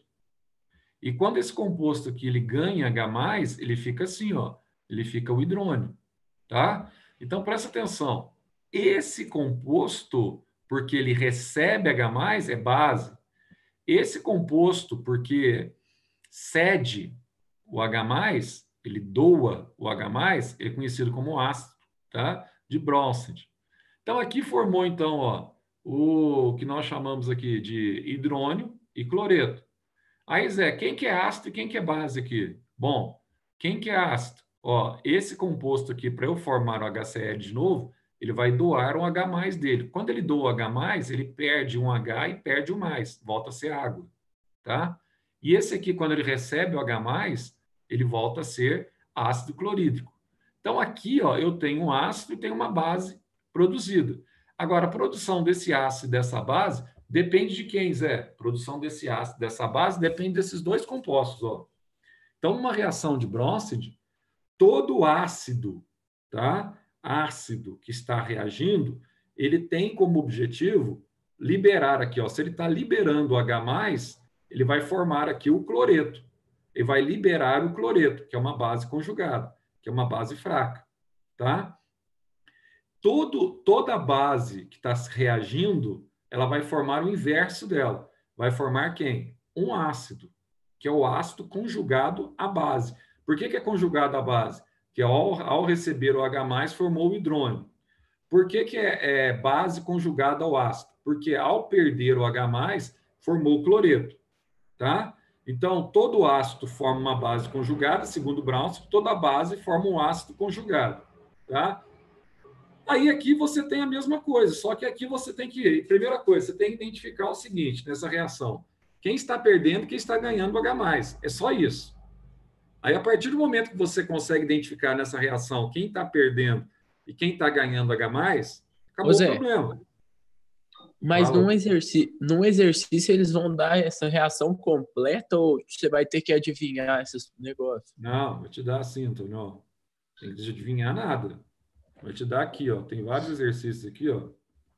E quando esse composto aqui ele ganha H+, ele fica assim, ó, ele fica o hidrônio, tá? Então, presta atenção. Esse composto, porque ele recebe H+, é base. Esse composto, porque cede o H+, ele doa o H+, ele é conhecido como ácido, tá? De Bronsted. Então, aqui formou, então, ó, o que nós chamamos aqui de hidrônio e cloreto. Aí, Zé, quem que é ácido e quem que é base aqui? Bom, quem que é ácido? Ó, esse composto aqui, para eu formar o HCl de novo, ele vai doar um H+ dele. Quando ele doa o H+, ele perde um H e perde o mais, volta a ser água, tá? E esse aqui, quando ele recebe o H+, ele volta a ser ácido clorídrico. Então, aqui, ó, eu tenho um ácido e tenho uma base produzida. Agora, a produção desse ácido e dessa base depende de quem, Zé? A produção desse ácido, dessa base, depende desses dois compostos, ó. Então, numa reação de Bronsted, todo ácido, tá? Ácido que está reagindo, ele tem como objetivo liberar aqui, ó. Se ele está liberando o H+, ele vai formar aqui o cloreto. Ele vai liberar o cloreto, que é uma base conjugada, que é uma base fraca, tá? Todo, toda base que está reagindo, ela vai formar o inverso dela. Vai formar quem? Um ácido, que é o ácido conjugado à base. Por que, que é conjugado à base? Que ao, ao receber o H+, formou o hidrônio. Por que, que é, é base conjugada ao ácido? Porque ao perder o H+, formou o cloreto, tá? Então, todo ácido forma uma base conjugada, segundo Bronsted, toda base forma um ácido conjugado, tá? Aí aqui você tem a mesma coisa, só que aqui você tem que, primeira coisa, você tem que identificar o seguinte, nessa reação, quem está perdendo e quem está ganhando o H+, é só isso. Aí, a partir do momento que você consegue identificar nessa reação quem está perdendo e quem está ganhando H+, acabou Ô, o Zé, problema. mas Fala. num exercício, num exercício eles vão dar essa reação completa ou você vai ter que adivinhar esses negócios? Não, vou te dar assim, Antônio, ó. Tem que adivinhar nada. Vou te dar aqui, ó. Tem vários exercícios aqui, ó.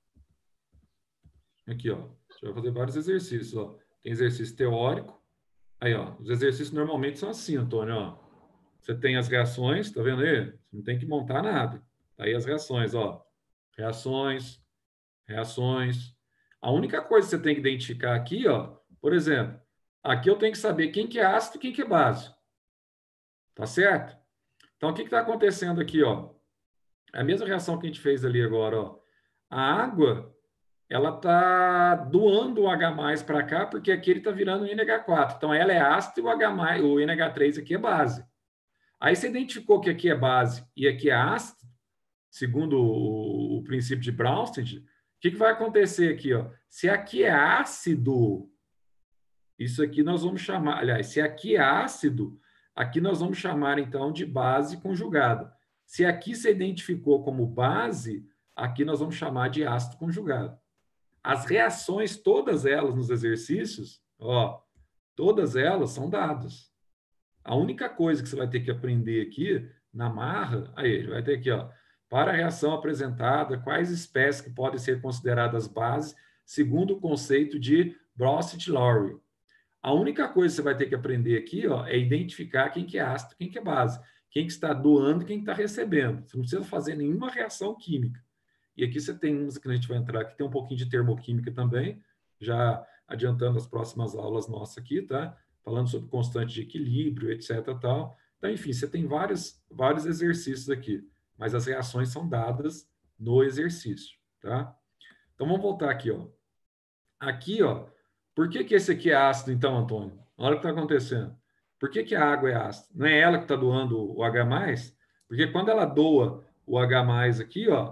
Aqui, ó. A gente vai fazer vários exercícios, ó. Tem exercício teórico. Aí, ó. Os exercícios normalmente são assim, Antônio, ó. Você tem as reações, tá vendo aí? Você não tem que montar nada. Tá aí as reações, ó. Reações, reações. A única coisa que você tem que identificar aqui, ó, por exemplo, aqui eu tenho que saber quem que é ácido e quem que é base. Tá certo? Então, o que está acontecendo aqui, ó? É a mesma reação que a gente fez ali agora, ó. A água, ela tá doando o H+ para cá, porque aqui ele está virando o N H quatro. Então, ela é ácido e o H+, o N H três aqui é base. Aí você identificou que aqui é base e aqui é ácido, segundo o, o princípio de Bronsted, o que, que vai acontecer aqui, ó? Se aqui é ácido, isso aqui nós vamos chamar, aliás, se aqui é ácido, aqui nós vamos chamar, então, de base conjugada. Se aqui você identificou como base, aqui nós vamos chamar de ácido conjugado. As reações, todas elas nos exercícios, ó, todas elas são dadas. A única coisa que você vai ter que aprender aqui, na marra, aí, vai ter aqui, ó, para a reação apresentada, quais espécies que podem ser consideradas bases, segundo o conceito de Bronsted-Lowry. A única coisa que você vai ter que aprender aqui, ó, é identificar quem que é ácido, quem que é base, quem que está doando e quem que está recebendo. Você não precisa fazer nenhuma reação química. E aqui você tem uns que a gente vai entrar, aqui tem um pouquinho de termoquímica também, já adiantando as próximas aulas nossas aqui, tá? Falando sobre constante de equilíbrio, etc, tal. Então, enfim, você tem vários, vários exercícios aqui, mas as reações são dadas no exercício, tá? Então, vamos voltar aqui, ó. Aqui, ó, por que que esse aqui é ácido, então, Antônio? Olha o que está acontecendo. Por que que a água é ácida? Não é ela que está doando o H+, porque quando ela doa o H+, aqui, ó,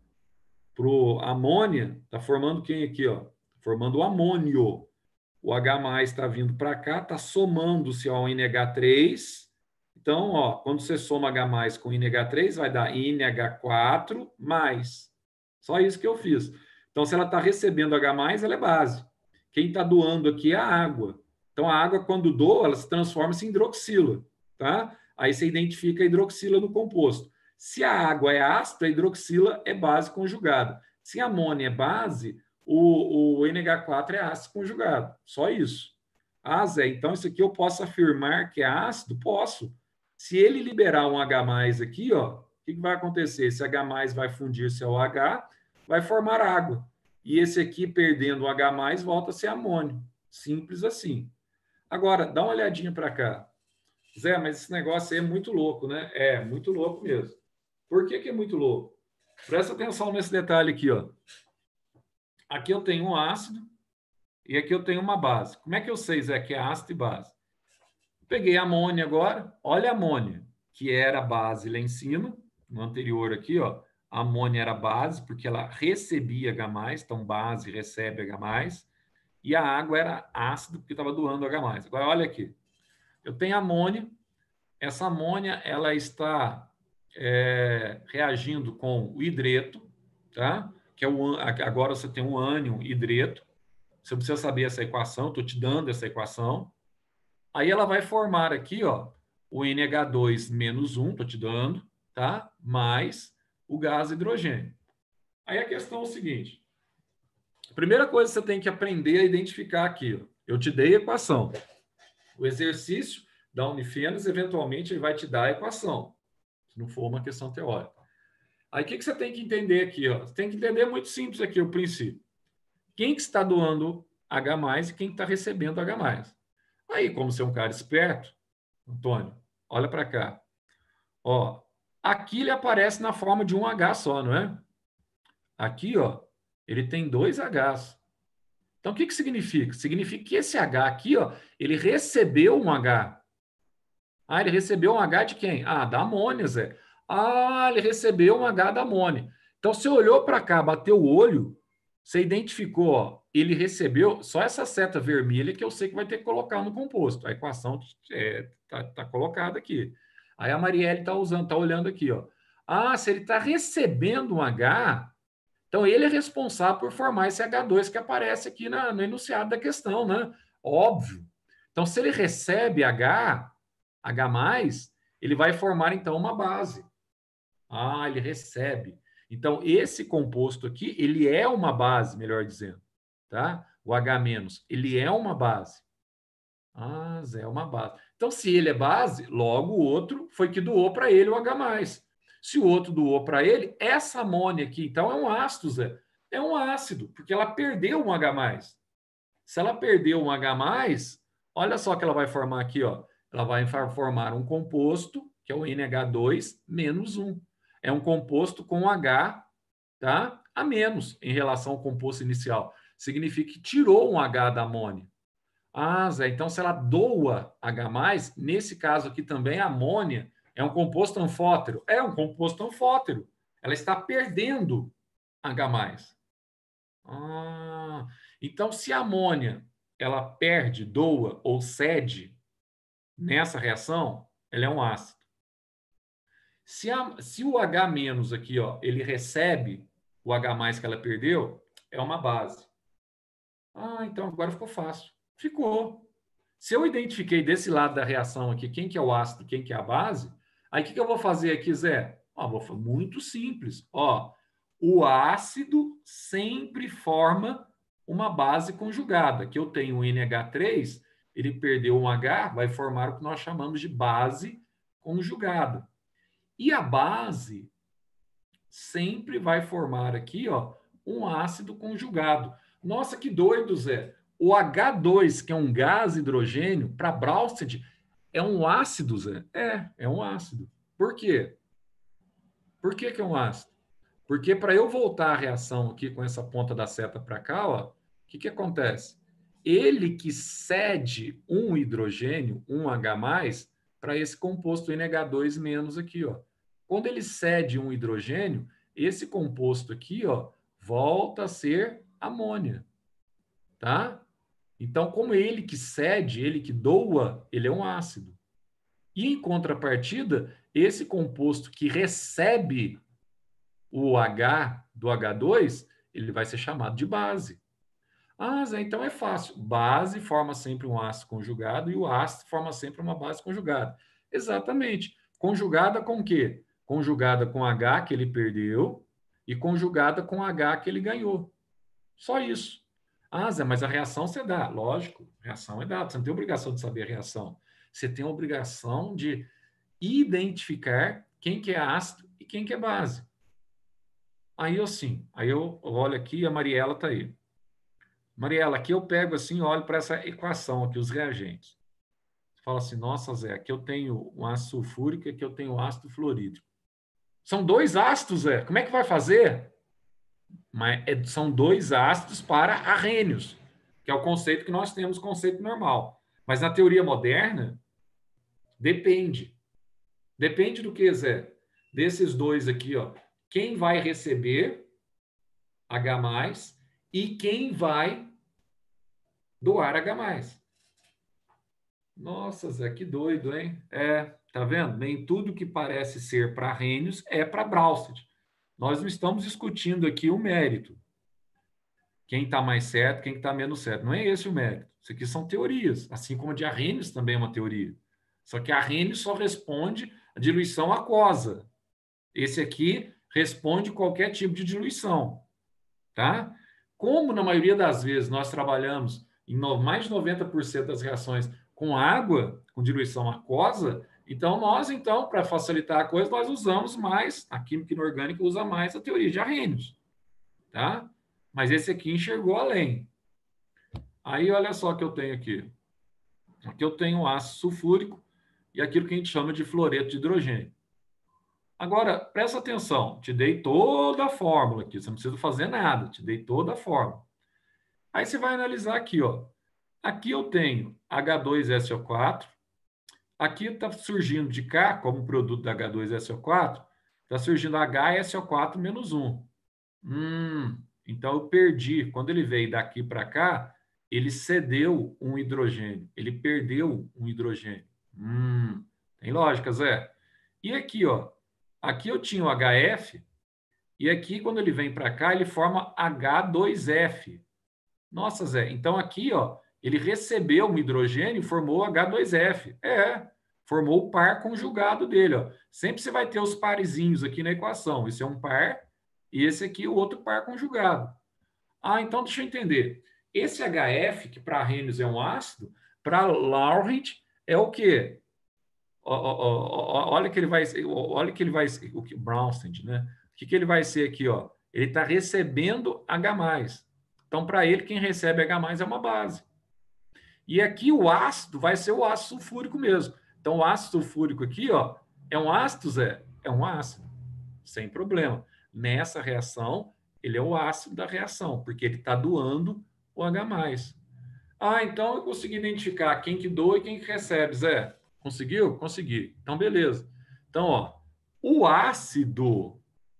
pro amônia, está formando quem aqui, ó? Formando o amônio. O H+ está vindo para cá, está somando-se ao N H três. Então, ó, quando você soma H+ com N H três, vai dar N H quatro mais. Só isso que eu fiz. Então, se ela está recebendo H+, ela é base. Quem está doando aqui é a água. Então, a água, quando doa, ela se transforma-se em hidroxila, tá? Aí você identifica a hidroxila no composto. Se a água é ácida, a hidroxila é base conjugada. Se a amônia é base, o, o N H quatro é ácido conjugado. Só isso. Ah, Zé, então isso aqui eu posso afirmar que é ácido? Posso. Se ele liberar um H+ aqui, ó, o que, que vai acontecer? Esse H+ vai fundir-se ao H, vai formar água. E esse aqui, perdendo o H+, volta a ser amônio. Simples assim. Agora, dá uma olhadinha para cá. Zé, mas esse negócio aí é muito louco, né? É, muito louco mesmo. Por que que é muito louco? Presta atenção nesse detalhe aqui, ó. Aqui eu tenho um ácido e aqui eu tenho uma base. Como é que eu sei, Zé, que é ácido e base? Peguei a amônia agora. Olha a amônia, que era base lá em cima. No anterior aqui, ó. A amônia era base, porque ela recebia H+, então base recebe H+, e a água era ácido, porque estava doando H+. Agora, olha aqui. Eu tenho amônia. Essa amônia, ela está é, reagindo com o hidreto, tá? Que é o, agora você tem um ânion hidreto. Você precisa saber essa equação, estou te dando essa equação. Aí ela vai formar aqui, ó, o N H dois menos um, estou te dando, tá? Mais o gás hidrogênio. Aí a questão é o seguinte. A primeira coisa que você tem que aprender a identificar aqui, ó. Eu te dei a equação. O exercício da Unifenas, eventualmente, ele vai te dar a equação, se não for uma questão teórica. Aí, o que, que você tem que entender aqui? Ó? Você tem que entender muito simples aqui o princípio. Quem que está doando H+ e quem está recebendo H+. Aí, como você é um cara esperto, Antônio, olha para cá. Ó, aqui ele aparece na forma de um H só, não é? Aqui, ó, ele tem dois Hs. Então, o que, que significa? Significa que esse H aqui, ó, ele recebeu um H. Ah, ele recebeu um H de quem? Ah, da amônia, Zé. Ah, ele recebeu um H da amônia. Então, você olhou para cá, bateu o olho, você identificou, ó, ele recebeu só essa seta vermelha que eu sei que vai ter que colocar no composto. A equação está é, tá, tá colocada aqui. Aí a Marielle está usando, está olhando aqui, ó. Ah, se ele está recebendo um H, então ele é responsável por formar esse H dois que aparece aqui na, no enunciado da questão, né? Óbvio. Então, se ele recebe H, H+, ele vai formar, então, uma base. Ah, ele recebe. Então, esse composto aqui, ele é uma base, melhor dizendo. Tá? O H-, ele é uma base. Ah, Zé, é uma base. Então, se ele é base, logo o outro foi que doou para ele o H+. Se o outro doou para ele, essa amônia aqui, então, é um ácido, Zé. É um ácido, porque ela perdeu um H+. Se ela perdeu um H+, olha só o que ela vai formar aqui, ó. Ela vai formar um composto, que é o N H dois menos um. É um composto com H, tá? A menos em relação ao composto inicial. Significa que tirou um H da amônia. Ah, Zé, então se ela doa H+, nesse caso aqui também a amônia é um composto anfótero. É um composto anfótero. Ela está perdendo H+. Ah, então se a amônia ela perde, doa ou cede nessa reação, ela é um ácido. Se, a, se o H- aqui, ó, ele recebe o H+ que ela perdeu, é uma base. Ah, então agora ficou fácil. Ficou. Se eu identifiquei desse lado da reação aqui quem que é o ácido, quem que é a base, aí o que, que eu vou fazer aqui, Zé? Ó, vou, muito simples. Ó, o ácido sempre forma uma base conjugada. Aqui eu tenho o N H três, ele perdeu um H, vai formar o que nós chamamos de base conjugada. E a base sempre vai formar aqui, ó, um ácido conjugado. Nossa, que doido, Zé. O H dois, que é um gás hidrogênio, para Braunsted, É um ácido, Zé? É, é um ácido. Por quê? Por que que é um ácido? Porque para eu voltar a reação aqui com essa ponta da seta para cá, ó, o que que acontece? Ele que cede um hidrogênio, um H+, para esse composto N H dois menos aqui, ó. Quando ele cede um hidrogênio, esse composto aqui, ó, volta a ser amônia, tá? Então, como ele que cede, ele que doa, ele é um ácido. E em contrapartida, esse composto que recebe o H do H dois, ele vai ser chamado de base. Ah, Zé, então é fácil. Base forma sempre um ácido conjugado e o ácido forma sempre uma base conjugada. Exatamente. Conjugada com o quê? Conjugada com H que ele perdeu e conjugada com H que ele ganhou. Só isso. Ah, Zé, mas a reação você dá. Lógico, reação é dada. Você não tem obrigação de saber a reação. Você tem a obrigação de identificar quem que é ácido e quem que é base. Aí eu sim, aí eu olho aqui e a Mariela está aí. Mariela, aqui eu pego assim, olho para essa equação aqui, os reagentes. Fala assim, nossa, Zé, aqui eu tenho um ácido sulfúrico e aqui eu tenho um ácido fluorídrico. São dois ácidos, Zé. Como é que vai fazer? Mas é, são dois ácidos para arrênios, que é o conceito que nós temos, conceito normal. Mas na teoria moderna, depende. Depende do que, Zé? Desses dois aqui, ó. Quem vai receber H+, e quem vai doar H+. Nossa, Zé, que doido, hein? É, tá vendo? Nem tudo que parece ser para Arrhenius é para Braunsted. Nós não estamos discutindo aqui o mérito. Quem está mais certo, quem está menos certo. Não é esse o mérito. Isso aqui são teorias, assim como a de Arrhenius também é uma teoria. Só que a Arrhenius só responde a diluição aquosa. Esse aqui responde qualquer tipo de diluição, tá? Como na maioria das vezes nós trabalhamos em mais de noventa por cento das reações com água, com diluição aquosa, então nós, então, para facilitar a coisa, nós usamos mais, a química inorgânica usa mais a teoria de Arrhenius, tá? Mas esse aqui enxergou além. Aí, olha só o que eu tenho aqui. Aqui eu tenho um ácido sulfúrico e aquilo que a gente chama de fluoreto de hidrogênio. Agora, presta atenção, te dei toda a fórmula aqui, você não precisa fazer nada, te dei toda a fórmula. Aí você vai analisar aqui, ó. Aqui eu tenho H dois S O quatro, aqui está surgindo de cá, como produto da H dois S O quatro, está surgindo H S O quatro menos um. Hum, então eu perdi, quando ele veio daqui para cá, ele cedeu um hidrogênio, ele perdeu um hidrogênio. Hum, tem lógica, Zé? E aqui, ó. Aqui eu tinha o H F, e aqui, quando ele vem para cá, ele forma H dois F. Nossa, Zé, então aqui, ó, ele recebeu um hidrogênio e formou H dois F. É, formou o par conjugado dele, ó. Sempre você vai ter os parezinhos aqui na equação. Esse é um par, e esse aqui é o outro par conjugado. Ah, então deixa eu entender. Esse H F, que para Arrhenius é um ácido, para Laurent é o quê? Olha que ele vai, olha que ele vai, o que Braunsted, né? O que, que ele vai ser aqui, ó? Ele está recebendo H+. Então, para ele, quem recebe H+ é uma base. E aqui o ácido vai ser o ácido sulfúrico mesmo. Então, o ácido sulfúrico aqui, ó, é um ácido, Zé? É um ácido, sem problema. Nessa reação, ele é o ácido da reação, porque ele está doando o H+. Ah, então eu consegui identificar quem que doa e quem que recebe, Zé. Conseguiu? Consegui. Então, beleza. Então, ó, o ácido,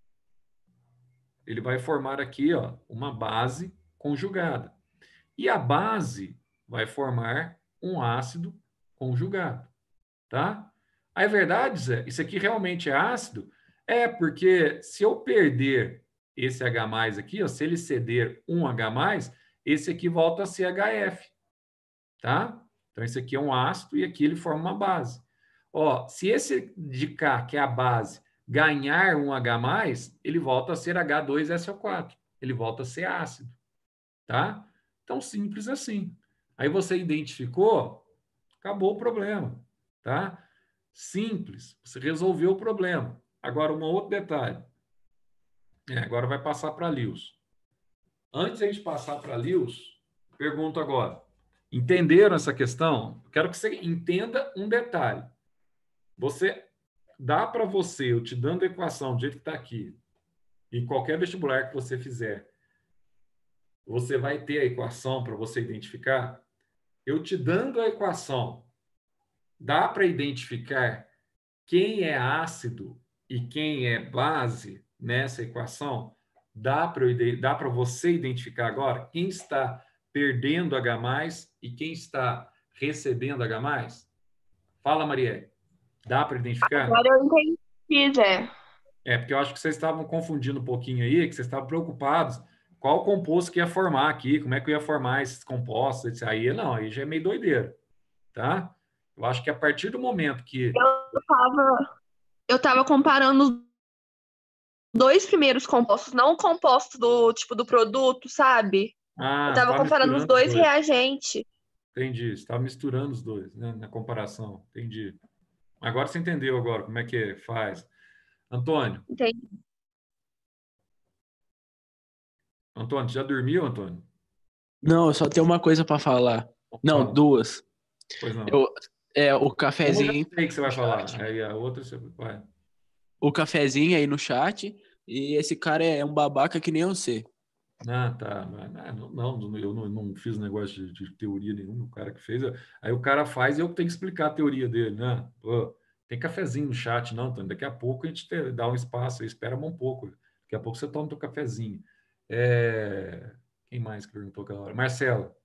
ele vai formar aqui, ó, uma base conjugada. E a base vai formar um ácido conjugado, tá? Aí, é verdade, Zé? Isso aqui realmente é ácido? É, porque se eu perder esse H+ aqui, ó, se ele ceder um H+, esse aqui volta a ser H F, tá? Então, esse aqui é um ácido e aqui ele forma uma base. Ó, se esse de cá, que é a base, ganhar um H+, ele volta a ser H dois S O quatro. Ele volta a ser ácido, tá? Então, simples assim. Aí você identificou, acabou o problema, tá? Simples, você resolveu o problema. Agora, um outro detalhe. É, agora vai passar para Lewis. Antes de a gente passar para Lewis, pergunto agora. Entenderam essa questão? Quero que você entenda um detalhe. Você dá para você, eu te dando a equação do jeito que está aqui, em qualquer vestibular que você fizer, você vai ter a equação para você identificar. Eu te dando a equação, dá para identificar quem é ácido e quem é base nessa equação? Dá para dá para você identificar agora quem está perdendo H mais e quem está recebendo H mais? Fala, Marielle. Dá para identificar? Agora eu entendi, Zé. É, porque eu acho que vocês estavam confundindo um pouquinho aí, que vocês estavam preocupados qual composto que ia formar aqui, como é que eu ia formar esses compostos, isso aí não, aí já é meio doideira, tá? Eu acho que a partir do momento que... Eu tava, eu tava comparando os dois primeiros compostos, não o composto do tipo do produto, sabe? Ah, eu tava tá comparando os misturando dois, os dois. reagentes. Entendi, você estava misturando os dois, né, na comparação, entendi. Agora você entendeu agora como é que faz. Antônio. Entendi. Antônio, já dormiu, Antônio? Não, eu só tenho uma coisa para falar. Não, Fala. duas. Pois não. Eu, é, o Uma eu cafezinho. já sei que você vai no falar, chat. aí a outra você vai. O cafezinho aí no chat. E esse cara é um babaca que nem eu sei. Ah, tá. Não, não, eu não, não fiz negócio de, de teoria nenhuma, o cara que fez. Aí o cara faz e eu tenho que explicar a teoria dele, né? Pô, tem cafezinho no chat, não, Antônio. Daqui a pouco a gente te, dá um espaço, espera um pouco. Daqui a pouco você toma o teu cafezinho. É... Quem mais que perguntou aquela hora? Marcelo.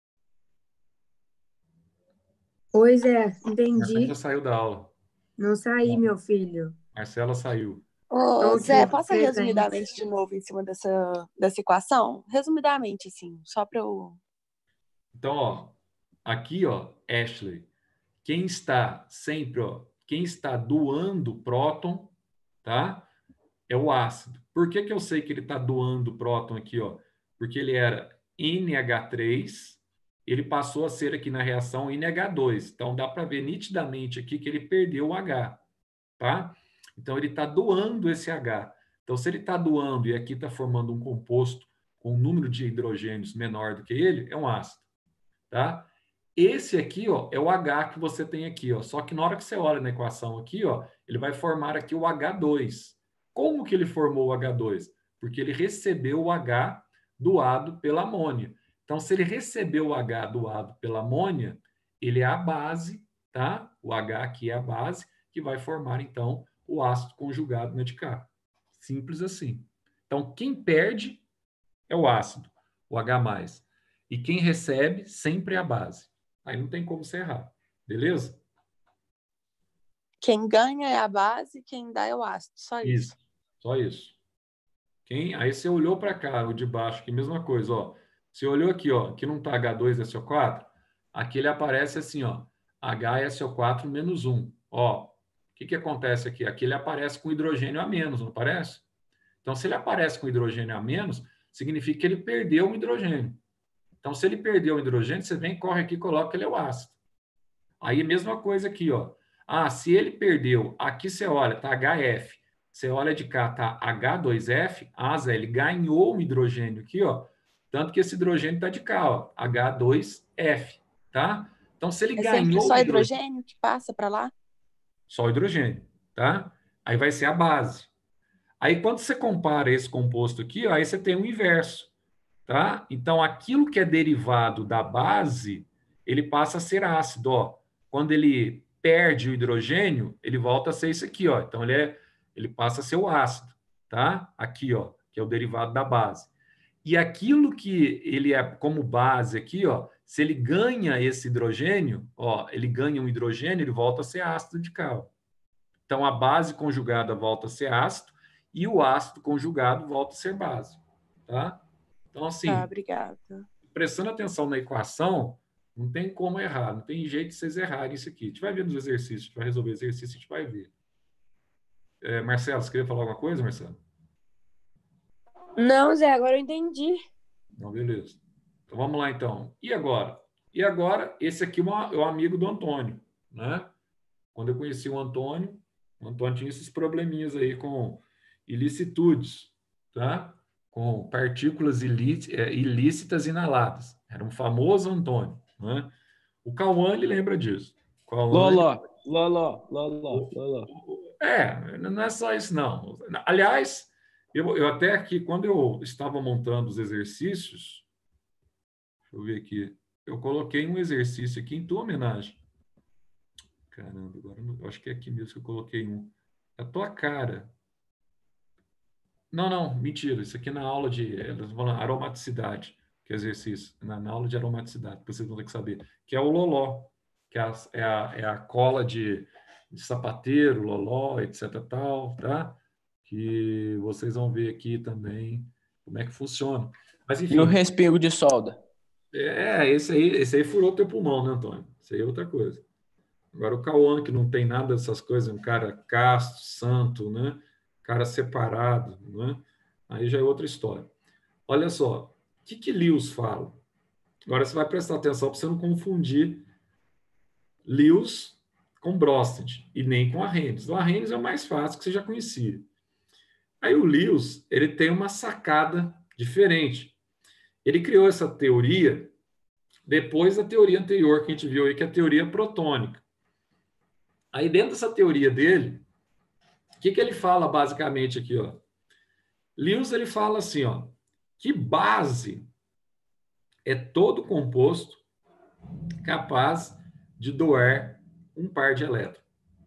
Pois é, Marcelo entendi. já saiu da aula. Não saí, meu filho. Marcela saiu. Ô, Tô Zé, aqui, posso presente. resumidamente de novo em cima dessa, dessa equação? Resumidamente, assim, só para eu... Então, ó, aqui, ó, Ashley, quem está sempre, ó, quem está doando próton, tá? É o ácido. Por que que eu sei que ele está doando próton aqui, ó? Porque ele era N H três, ele passou a ser aqui na reação N H dois. Então, dá para ver nitidamente aqui que ele perdeu o H, tá? Então, ele está doando esse H. Então, se ele está doando e aqui está formando um composto com um número de hidrogênios menor do que ele, é um ácido, tá? Esse aqui, ó, é o H que você tem aqui, ó. Só que na hora que você olha na equação aqui, ó, ele vai formar aqui o H dois. Como que ele formou o H dois? Porque ele recebeu o H doado pela amônia. Então, se ele recebeu o H doado pela amônia, ele é a base, tá? O H aqui é a base, que vai formar, então, o ácido conjugado na de cá. Simples assim. Então, quem perde é o ácido, o H mais. E quem recebe sempre é a base. Aí não tem como você errar. Beleza? Quem ganha é a base, quem dá é o ácido, só isso. Isso. Só isso. Quem? Aí você olhou para cá, o de baixo, que mesma coisa, ó. Você olhou aqui, ó, que não tá H dois S O quatro, aqui ele aparece assim, ó, H S O quatro menos um. Ó, o que que acontece aqui? Aqui ele aparece com hidrogênio a menos, não aparece? Então, se ele aparece com hidrogênio a menos, significa que ele perdeu um hidrogênio. Então, se ele perdeu o hidrogênio, você vem, corre aqui e coloca que ele é o ácido. Aí, mesma coisa aqui, ó. Ah, se ele perdeu, aqui você olha, tá H F. Você olha de cá, tá H dois F. Ah, Zé, ele ganhou um hidrogênio aqui, ó. Tanto que esse hidrogênio tá de cá, ó. H dois F, tá? Então, se ele É sempre ganhou só o hidrogênio... hidrogênio que passa para lá? Só o hidrogênio, tá? Aí vai ser a base. Aí, quando você compara esse composto aqui, ó, aí você tem o inverso, tá? Então, aquilo que é derivado da base, ele passa a ser ácido, ó. Quando ele perde o hidrogênio, ele volta a ser isso aqui, ó. Então, ele, é, ele passa a ser o ácido, tá? Aqui, ó, que é o derivado da base. E aquilo que ele é como base aqui, ó, se ele ganha esse hidrogênio, ó, ele ganha um hidrogênio, ele volta a ser ácido de cá, ó. Então, a base conjugada volta a ser ácido e o ácido conjugado volta a ser base, tá? Então, assim, Tá, obrigada. prestando atenção na equação, não tem como errar, não tem jeito de vocês errarem isso aqui. A gente vai ver nos exercícios, a gente vai resolver exercício, a gente vai ver. É, Marcelo, você queria falar alguma coisa, Marcelo? Não, Zé, agora eu entendi. Não, beleza. Então, vamos lá, então. E agora? E agora, esse aqui é o amigo do Antônio, né? Quando eu conheci o Antônio, o Antônio tinha esses probleminhas aí com ilicitudes, tá? Com partículas ilícitas inaladas. Era um famoso Antônio. né? O Cauã, ele lembra disso. Cauã, Loló, Loló, Loló, Loló. É, não é só isso, não. Aliás, eu, eu até aqui, quando eu estava montando os exercícios, deixa eu ver aqui, eu coloquei um exercício aqui em tua homenagem. Caramba, agora não, eu acho que é aqui mesmo que eu coloquei um. A tua cara. Não, não, mentira. Isso aqui é na aula de eles vão lá, aromaticidade, que é exercício. Na, na aula de aromaticidade, que vocês vão ter que saber. Que é o loló, que é a, é a, é a cola de, de sapateiro, loló, etc. Tal, tá? Que vocês vão ver aqui também como é que funciona. Mas, enfim. E o respingo de solda? É, esse aí, esse aí furou teu pulmão, né, Antônio? Isso aí é outra coisa. Agora, o Cauã, que não tem nada dessas coisas, é um cara casto, santo, né? Cara separado, né? Aí já é outra história. Olha só, o que que Lewis fala? Agora você vai prestar atenção para você não confundir Lewis com Brosted e nem com Arrhenius. O Arrhenius é o mais fácil, que você já conhecia. Aí o Lewis, ele tem uma sacada diferente. Ele criou essa teoria depois da teoria anterior que a gente viu aí, que é a teoria protônica. Aí dentro dessa teoria dele, o que que ele fala basicamente aqui, ó? Lewis, ele fala assim, ó, que base é todo composto capaz de doar um par de elétrons.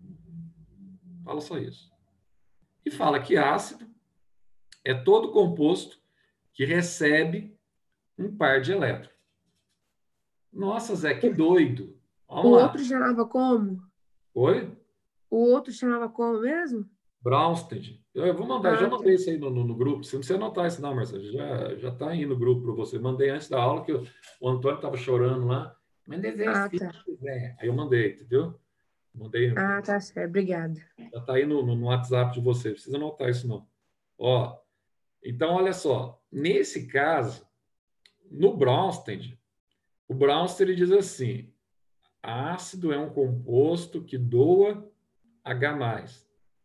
Fala só isso. E fala que ácido é todo composto que recebe um par de elétrons. Nossa, Zé, que doido. Vamos O lá. outro chamava como? Oi? O outro chamava como mesmo? Brownsted. Eu vou mandar, Ah, já tá. mandei isso aí no, no, no grupo. Você não precisa anotar isso não, Marcelo. Já já está aí no grupo para você. Mandei antes da aula que eu, o Antônio estava chorando lá. Mandei Ah, exercício, tá. Zé. Aí eu mandei, entendeu? Mandei. Ah, tá certo. Obrigada. Já está aí no, no, no WhatsApp de você. Não precisa anotar isso não. Ó, então, olha só. Nesse caso, no Brownsted, o Brownsted ele diz assim, ácido é um composto que doa H mais.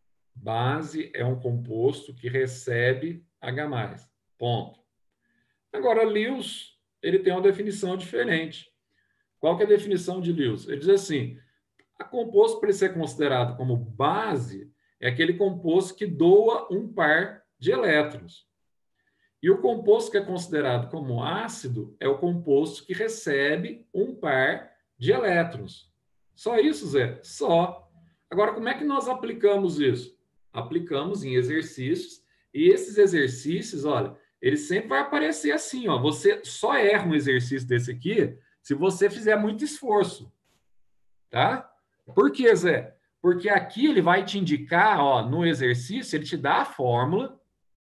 Base é um composto que recebe H mais. Ponto. Agora, Lewis, ele tem uma definição diferente. Qual que é a definição de Lewis? Ele diz assim, a composto para ele ser considerado como base é aquele composto que doa um par de elétrons. E o composto que é considerado como ácido é o composto que recebe um par de elétrons. Só isso, Zé? Só. Agora, como é que nós aplicamos isso? Aplicamos em exercícios, e esses exercícios, olha, ele sempre vai aparecer assim, ó, você só erra um exercício desse aqui se você fizer muito esforço, tá? Por quê, Zé? Porque aqui ele vai te indicar, ó, no exercício, ele te dá a fórmula,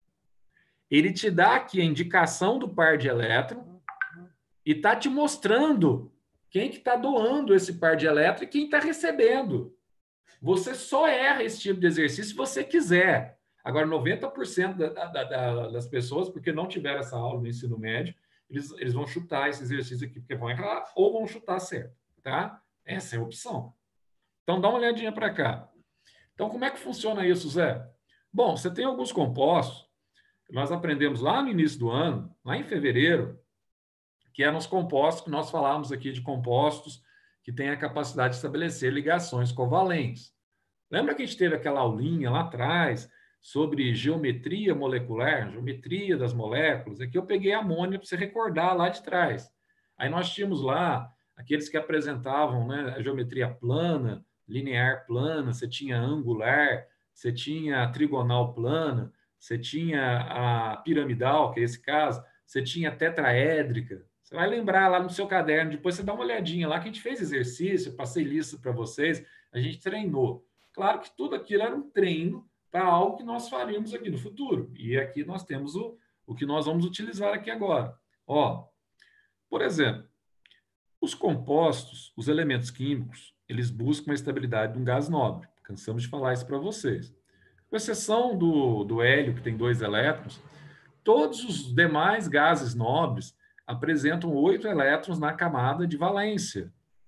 ele te dá aqui a indicação do par de elétron e tá te mostrando quem que está doando esse par de elétron e quem está recebendo. Você só erra esse tipo de exercício se você quiser. Agora, noventa por cento da, da, da, das pessoas, porque não tiveram essa aula no ensino médio, eles, eles vão chutar esse exercício aqui, porque vão errar ou vão chutar certo, tá? Essa é a opção. Então, dá uma olhadinha para cá. Então, como é que funciona isso, Zé? Bom, você tem alguns compostos que nós aprendemos lá no início do ano, lá em fevereiro, que eram os compostos que nós falávamos aqui de compostos que têm a capacidade de estabelecer ligações covalentes. Lembra que a gente teve aquela aulinha lá atrás sobre geometria molecular, geometria das moléculas? Aqui eu peguei a amônia para você recordar lá de trás. Aí nós tínhamos lá aqueles que apresentavam, né, a geometria plana, linear plana, você tinha angular, você tinha trigonal plana, você tinha a piramidal, que é esse caso, você tinha tetraédrica. Você vai lembrar lá no seu caderno, depois você dá uma olhadinha lá que a gente fez exercício, passei lista para vocês, a gente treinou. Claro que tudo aquilo era um treino para algo que nós faríamos aqui no futuro. E aqui nós temos o, o que nós vamos utilizar aqui agora. Ó, por exemplo, os compostos, os elementos químicos, eles buscam a estabilidade de um gás nobre. Cansamos de falar isso para vocês. Com exceção do, do hélio, que tem dois elétrons, todos os demais gases nobres apresentam oito elétrons na camada de valência.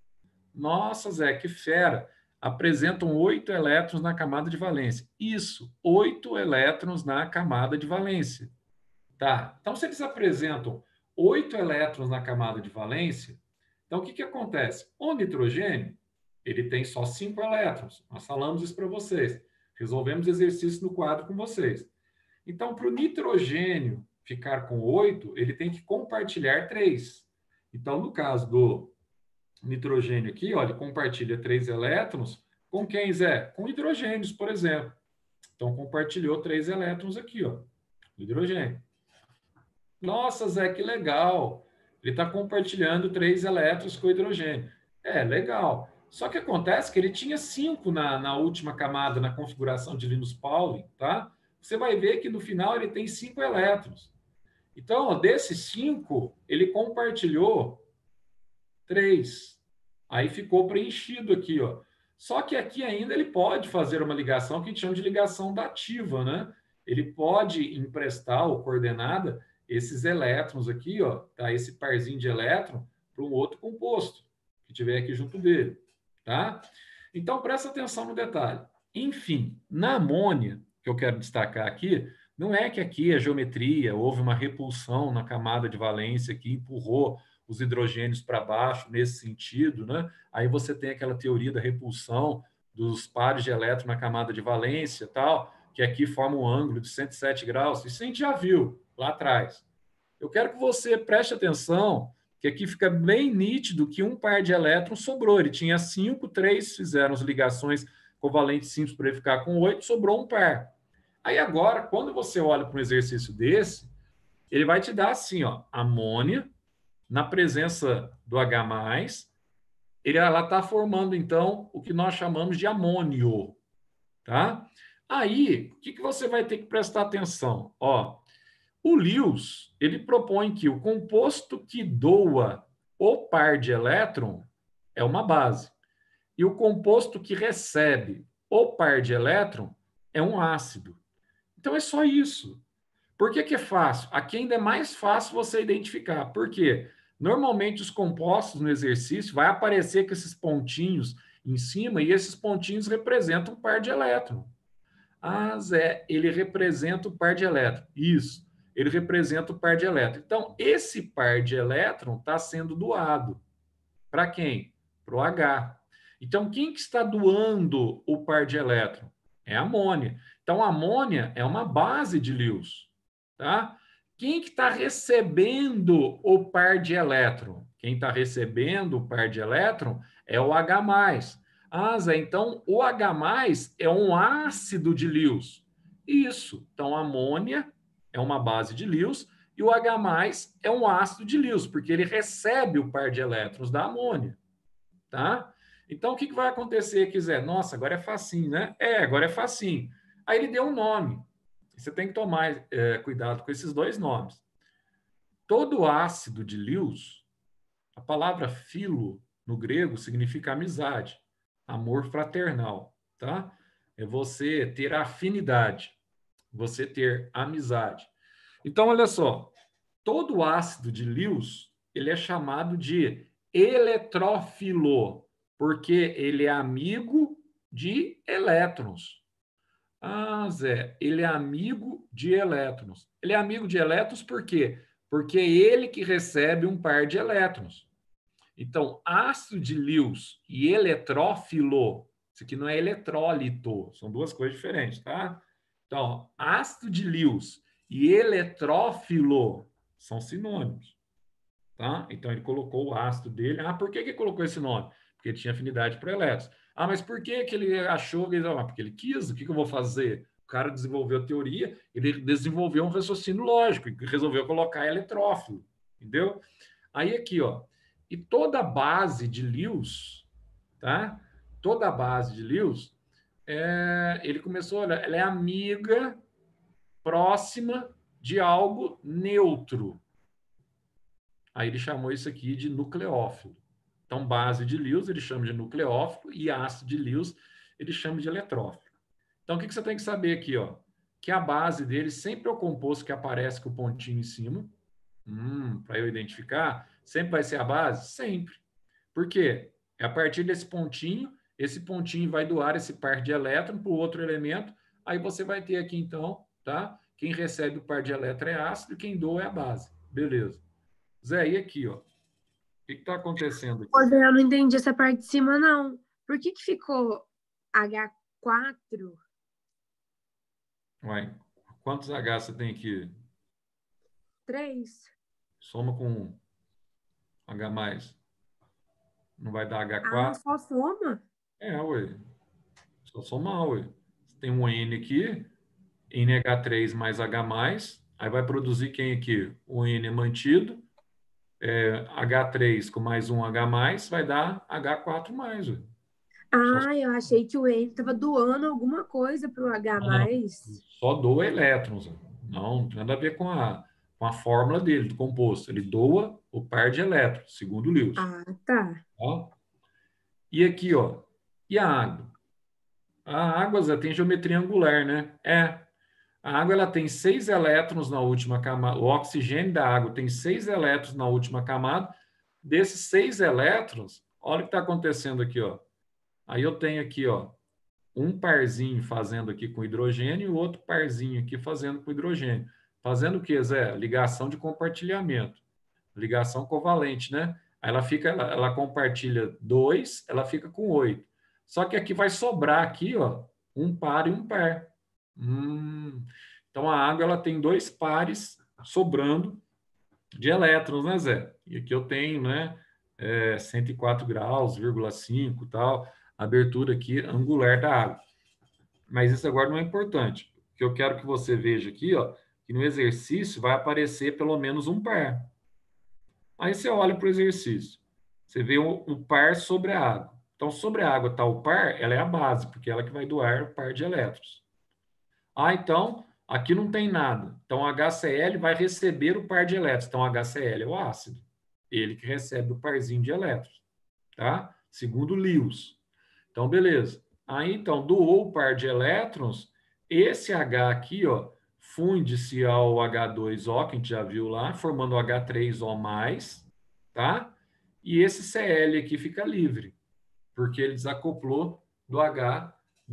Nossa, Zé, que fera! Apresentam oito elétrons na camada de valência. Isso, oito elétrons na camada de valência. Tá? Então, se eles apresentam oito elétrons na camada de valência, Então, o que, que acontece? O nitrogênio, ele tem só cinco elétrons. Nós falamos isso para vocês. Resolvemos exercício no quadro com vocês. Então, para o nitrogênio ficar com oito, ele tem que compartilhar três. Então, no caso do nitrogênio aqui, ó, ele compartilha três elétrons com quem, Zé? Com hidrogênios, por exemplo. Então, compartilhou três elétrons aqui, ó, hidrogênio. Nossa, Zé, que legal. Ele está compartilhando três elétrons com hidrogênio. É, legal. Só que acontece que ele tinha cinco na, na última camada, na configuração de Linus Pauling, tá? Você vai ver que no final ele tem cinco elétrons. Então, ó, desses cinco, ele compartilhou três. Aí ficou preenchido aqui, ó. Só que aqui ainda ele pode fazer uma ligação que a gente chama de ligação dativa, né? Ele pode emprestar ou coordenada esses elétrons aqui, ó, tá? Esse parzinho de elétron para um outro composto que tiver aqui junto dele, tá? Então, presta atenção no detalhe. Enfim, na amônia, que eu quero destacar aqui, não é que aqui a geometria, houve uma repulsão na camada de valência que empurrou os hidrogênios para baixo nesse sentido, né? Aí você tem aquela teoria da repulsão dos pares de elétron na camada de valência, tal, que aqui forma um ângulo de cento e sete graus. Isso a gente já viu lá atrás. Eu quero que você preste atenção que aqui fica bem nítido que um par de elétrons sobrou. Ele tinha cinco, três fizeram as ligações covalentes simples para ele ficar com oito, sobrou um par. Aí agora, quando você olha para um exercício desse, ele vai te dar assim, ó, amônia, na presença do H+, ele, ela está formando, então, o que nós chamamos de amônio, tá? Aí, o que, que você vai ter que prestar atenção? Ó, o Lewis, ele propõe que o composto que doa o par de elétron é uma base, e o composto que recebe o par de elétron é um ácido. Então, é só isso. Por que que é fácil? Aqui ainda é mais fácil você identificar. Por quê? Normalmente, os compostos no exercício vai aparecer com esses pontinhos em cima e esses pontinhos representam um par de elétron. Ah, Zé, ele representa o par de elétron. Isso, ele representa o par de elétron. Então, esse par de elétron está sendo doado. Para quem? Para o H. Então, quem que está doando o par de elétron? É a amônia. Então, a amônia é uma base de Lewis. Tá? Quem que está recebendo o par de elétron? Quem está recebendo o par de elétron é o H+. Ah, Zé, então o H+ é um ácido de Lewis. Isso. Então, a amônia é uma base de Lewis e o H+ é um ácido de Lewis, porque ele recebe o par de elétrons da amônia. Tá? Então, o que, que vai acontecer aqui, Zé? Nossa, agora é facinho, né? É, agora é facinho. Aí ele deu um nome. Você tem que tomar é, cuidado com esses dois nomes. Todo ácido de Lewis, a palavra filo no grego significa amizade, amor fraternal, tá? É você ter afinidade, você ter amizade. Então, olha só, todo ácido de Lewis, ele é chamado de eletrófilo, porque ele é amigo de elétrons. Ah, Zé, ele é amigo de elétrons. Ele é amigo de elétrons por quê? Porque é ele que recebe um par de elétrons. Então, ácido de Lewis e eletrófilo, isso aqui não é eletrólito, são duas coisas diferentes, tá? Então, ácido de Lewis e eletrófilo são sinônimos, tá? Então, ele colocou o ácido dele. Ah, por que que ele colocou esse nome? Porque ele tinha afinidade para elétrons. Ah, mas por que que ele achou que ele... Ah, porque ele quis, o que que eu vou fazer? O cara desenvolveu a teoria, ele desenvolveu um raciocínio lógico e resolveu colocar eletrófilo, entendeu? Aí aqui, ó, e toda a base de Lewis, tá? Toda a base de Lewis, é... ele começou, olha, ela é amiga próxima de algo neutro. Aí ele chamou isso aqui de nucleófilo. Então, base de Lewis, ele chama de nucleófilo, e ácido de Lewis, ele chama de eletrófilo. Então, o que você tem que saber aqui? Ó? Que a base dele sempre é o composto que aparece com o pontinho em cima. Hum, para eu identificar, sempre vai ser a base? Sempre. Por quê? É a partir desse pontinho, esse pontinho vai doar esse par de elétron para o outro elemento, aí você vai ter aqui, então, tá? Quem recebe o par de elétron é ácido, quem doa é a base. Beleza. Zé, e aqui, ó? que está acontecendo aqui? Ô, Zé, eu não entendi essa parte de cima, não. Por que que ficou agá quatro? Ué, quantos H você tem aqui? três? Soma com um. H mais. Não vai dar Ah, H quatro? só soma? É, ué. Só somar, ué. Você tem um N aqui, N H três mais H mais, aí vai produzir quem aqui? O N é mantido, é, H três com mais um H mais, vai dar H quatro mais, ué. Só, Ah, eu achei que o N estava doando alguma coisa para o H não, mais. só doa elétrons. Não, não tem nada a ver com a, com a fórmula dele, do composto. Ele doa o par de elétrons, segundo Lewis. Ah, tá. Ó. E aqui, ó. E a água? A água, Zé, tem geometria angular, né? É. A água ela tem seis elétrons na última camada. O oxigênio da água tem seis elétrons na última camada. Desses seis elétrons, olha o que está acontecendo aqui, ó. Aí eu tenho aqui, ó, um parzinho fazendo aqui com hidrogênio e o outro parzinho aqui fazendo com hidrogênio. Fazendo o quê, Zé? Ligação de compartilhamento. Ligação covalente, né? Aí ela fica, ela, ela compartilha dois, ela fica com oito. Só que aqui vai sobrar aqui, ó, um par e um par. Hum. Então a água ela tem dois pares sobrando de elétrons, né, Zé? E aqui eu tenho, né, é, cento e quatro graus, vírgula cinco, tal, abertura aqui angular da água. Mas isso agora não é importante. O que eu quero que você veja aqui, ó, que no exercício vai aparecer pelo menos um par. Aí você olha para o exercício, você vê um, um par sobre a água. Então, sobre a água está o par, ela é a base, porque ela que vai doar o par de elétrons. Ah, então, aqui não tem nada. Então, o H C l vai receber o par de elétrons. Então, o H C l é o ácido. Ele que recebe o parzinho de elétrons. Tá? Segundo Lewis. Então, beleza. Aí, então, doou o par de elétrons. Esse H aqui, ó, funde-se ao H dois O, que a gente já viu lá, formando o H três O mais, tá? E esse C l aqui fica livre, porque ele desacoplou do H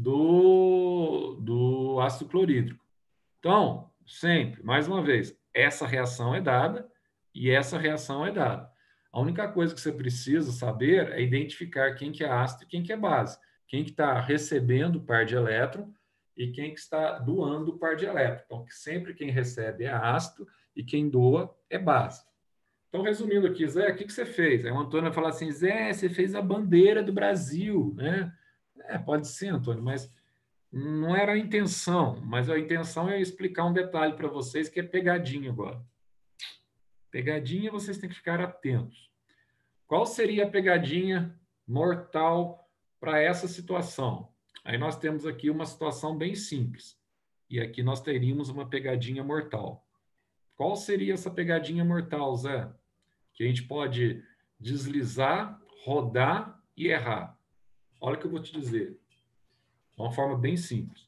do, do ácido clorídrico. Então, sempre, mais uma vez, essa reação é dada e essa reação é dada. A única coisa que você precisa saber é identificar quem que é ácido e quem que é base. Quem que está recebendo o par de elétron e quem que está doando o par de elétron. Então, sempre quem recebe é ácido e quem doa é base. Então, resumindo aqui, Zé, o que, que você fez? Aí o Antônio vai falar assim, Zé, você fez a bandeira do Brasil, né? É, pode ser, Antônio, mas não era a intenção. Mas a intenção é explicar um detalhe para vocês que é pegadinha agora. Pegadinha, vocês têm que ficar atentos. Qual seria a pegadinha mortal para essa situação? Aí nós temos aqui uma situação bem simples. E aqui nós teríamos uma pegadinha mortal. Qual seria essa pegadinha mortal, Zé? Que a gente pode deslizar, rodar e errar. Olha o que eu vou te dizer. De uma forma bem simples.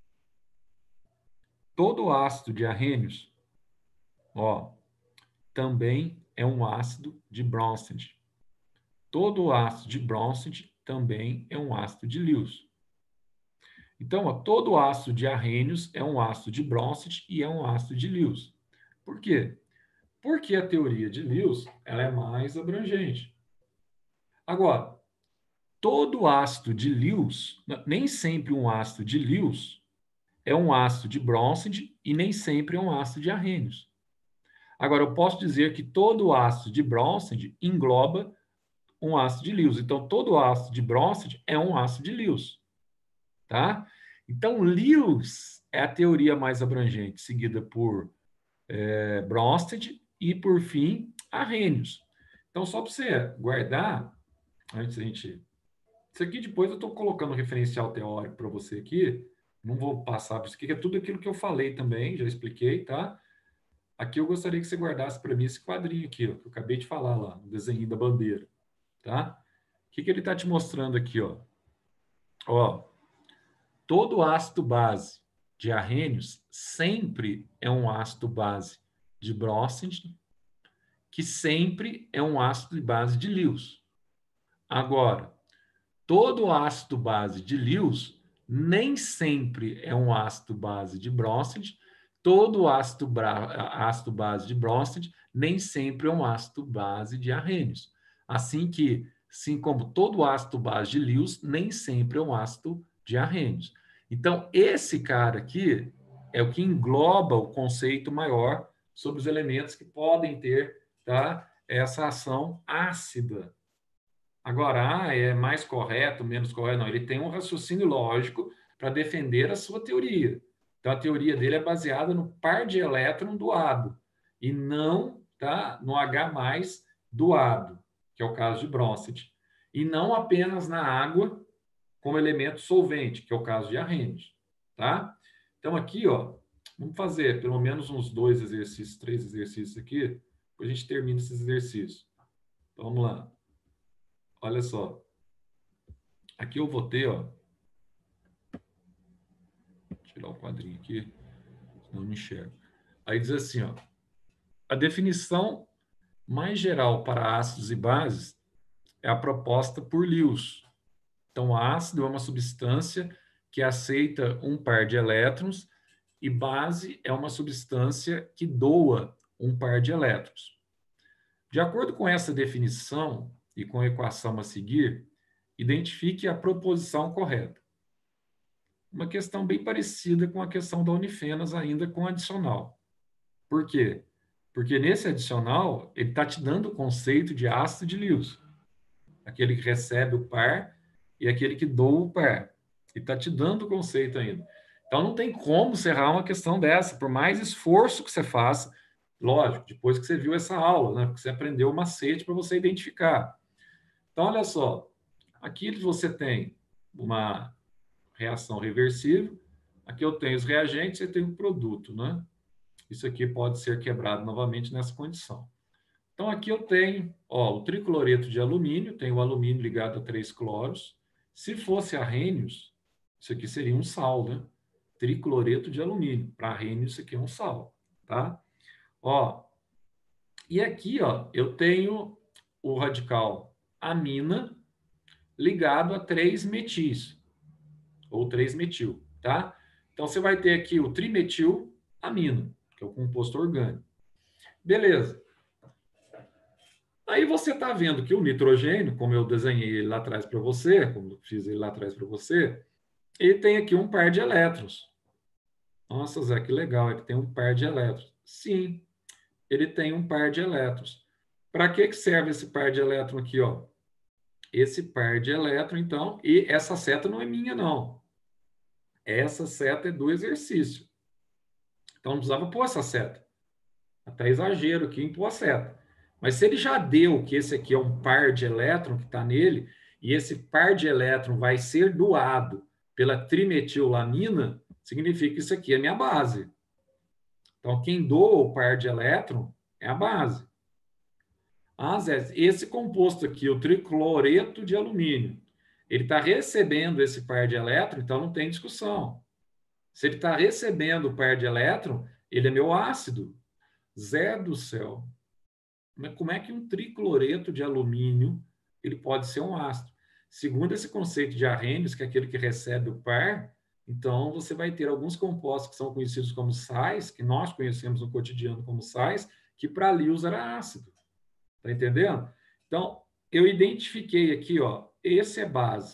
Todo ácido de arrênios, ó, também é um ácido de Bronsted. Todo ácido de Bronsted também é um ácido de Lewis. Então, ó, todo ácido de arrênios é um ácido de Bronsted e é um ácido de Lewis. Por quê? Porque a teoria de Lewis ela é mais abrangente. Agora, todo ácido de Lewis, nem sempre um ácido de Lewis é um ácido de Bronsted e nem sempre é um ácido de arrênios. Agora, eu posso dizer que todo ácido de Bronsted engloba um ácido de Lewis. Então, todo ácido de Bronsted é um ácido de Lewis. Tá? Então, Lewis é a teoria mais abrangente, seguida por é, Bronsted e, por fim, arrênios. Então, só para você guardar, antes da gente... Isso aqui depois eu estou colocando um referencial teórico para você aqui, não vou passar por isso aqui, que é tudo aquilo que eu falei também, já expliquei, tá? Aqui eu gostaria que você guardasse para mim esse quadrinho aqui, ó, que eu acabei de falar lá, o desenho da bandeira, tá? O que, que ele está te mostrando aqui, ó? Ó, todo ácido base de arrênios sempre é um ácido base de Bronsted, que sempre é um ácido de base de Lewis. Agora, todo ácido base de Lewis nem sempre é um ácido base de Bronsted, todo ácido, ácido base de Bronsted nem sempre é um ácido base de arrênios. Assim que, assim como todo ácido base de Lewis, nem sempre é um ácido de Arrhenius. Então, esse cara aqui é o que engloba o conceito maior sobre os elementos que podem ter, tá, essa ação ácida. Agora, ah, é mais correto, menos correto? Não, ele tem um raciocínio lógico para defender a sua teoria. Então, a teoria dele é baseada no par de elétron doado e não, tá, no H mais doado, que é o caso de Bronsted. E não apenas na água como elemento solvente, que é o caso de Arrhenius. Tá? Então, aqui, ó, vamos fazer pelo menos uns dois exercícios, três exercícios aqui, depois a gente termina esses exercícios. Então, vamos lá. Olha só. Aqui eu vou ter, ó. Vou tirar o quadrinho aqui, senão eu não enxergo. Aí diz assim, ó. A definição mais geral para ácidos e bases é a proposta por Lewis. Então, ácido é uma substância que aceita um par de elétrons e base é uma substância que doa um par de elétrons. De acordo com essa definição e com a equação a seguir, identifique a proposição correta. Uma questão bem parecida com a questão da Unifenas, ainda com adicional. Por quê? Porque nesse adicional, ele está te dando o conceito de ácido de Lewis. Aquele que recebe o par e aquele que doa o par. Ele está te dando o conceito ainda. Então, não tem como você errar uma questão dessa, por mais esforço que você faça. Lógico, depois que você viu essa aula, né? Porque você aprendeu o macete para você identificar. Então, olha só. Aqui você tem uma reação reversível. Aqui eu tenho os reagentes e tenho o produto, né? Isso aqui pode ser quebrado novamente nessa condição. Então, aqui eu tenho, ó, o tricloreto de alumínio, tem o alumínio ligado a três cloros. Se fosse Arrhenius, isso aqui seria um sal, né? Tricloreto de alumínio. Para Arrhenius, isso aqui é um sal, tá? Ó, e aqui, ó, eu tenho o radical amina ligado a três metis, ou três metil, tá? Então, você vai ter aqui o trimetil amina, que é o composto orgânico. Beleza. Aí você está vendo que o nitrogênio, como eu desenhei ele lá atrás para você, como eu fiz ele lá atrás para você, ele tem aqui um par de elétrons. Nossa, Zé, que legal, ele tem um par de elétrons. Sim, ele tem um par de elétrons. Para que que serve esse par de elétron aqui, ó? Esse par de elétron, então, e essa seta não é minha, não. Essa seta é do exercício. Então, não precisava pôr essa seta. Até exagero aqui em pôr a seta. Mas se ele já deu que esse aqui é um par de elétron que está nele, e esse par de elétron vai ser doado pela trimetilamina, significa que isso aqui é minha base. Então, quem doa o par de elétron é a base. Ah, Zé, esse composto aqui, o tricloreto de alumínio, ele está recebendo esse par de elétron, então não tem discussão. Se ele está recebendo o par de elétron, ele é meu ácido. Zé do céu. Como é que um tricloreto de alumínio ele pode ser um ácido? Segundo esse conceito de Arrhenius, que é aquele que recebe o par, então você vai ter alguns compostos que são conhecidos como sais, que nós conhecemos no cotidiano como sais, que para Lewis era ácido. Tá entendendo? Então, eu identifiquei aqui, ó, esse é base.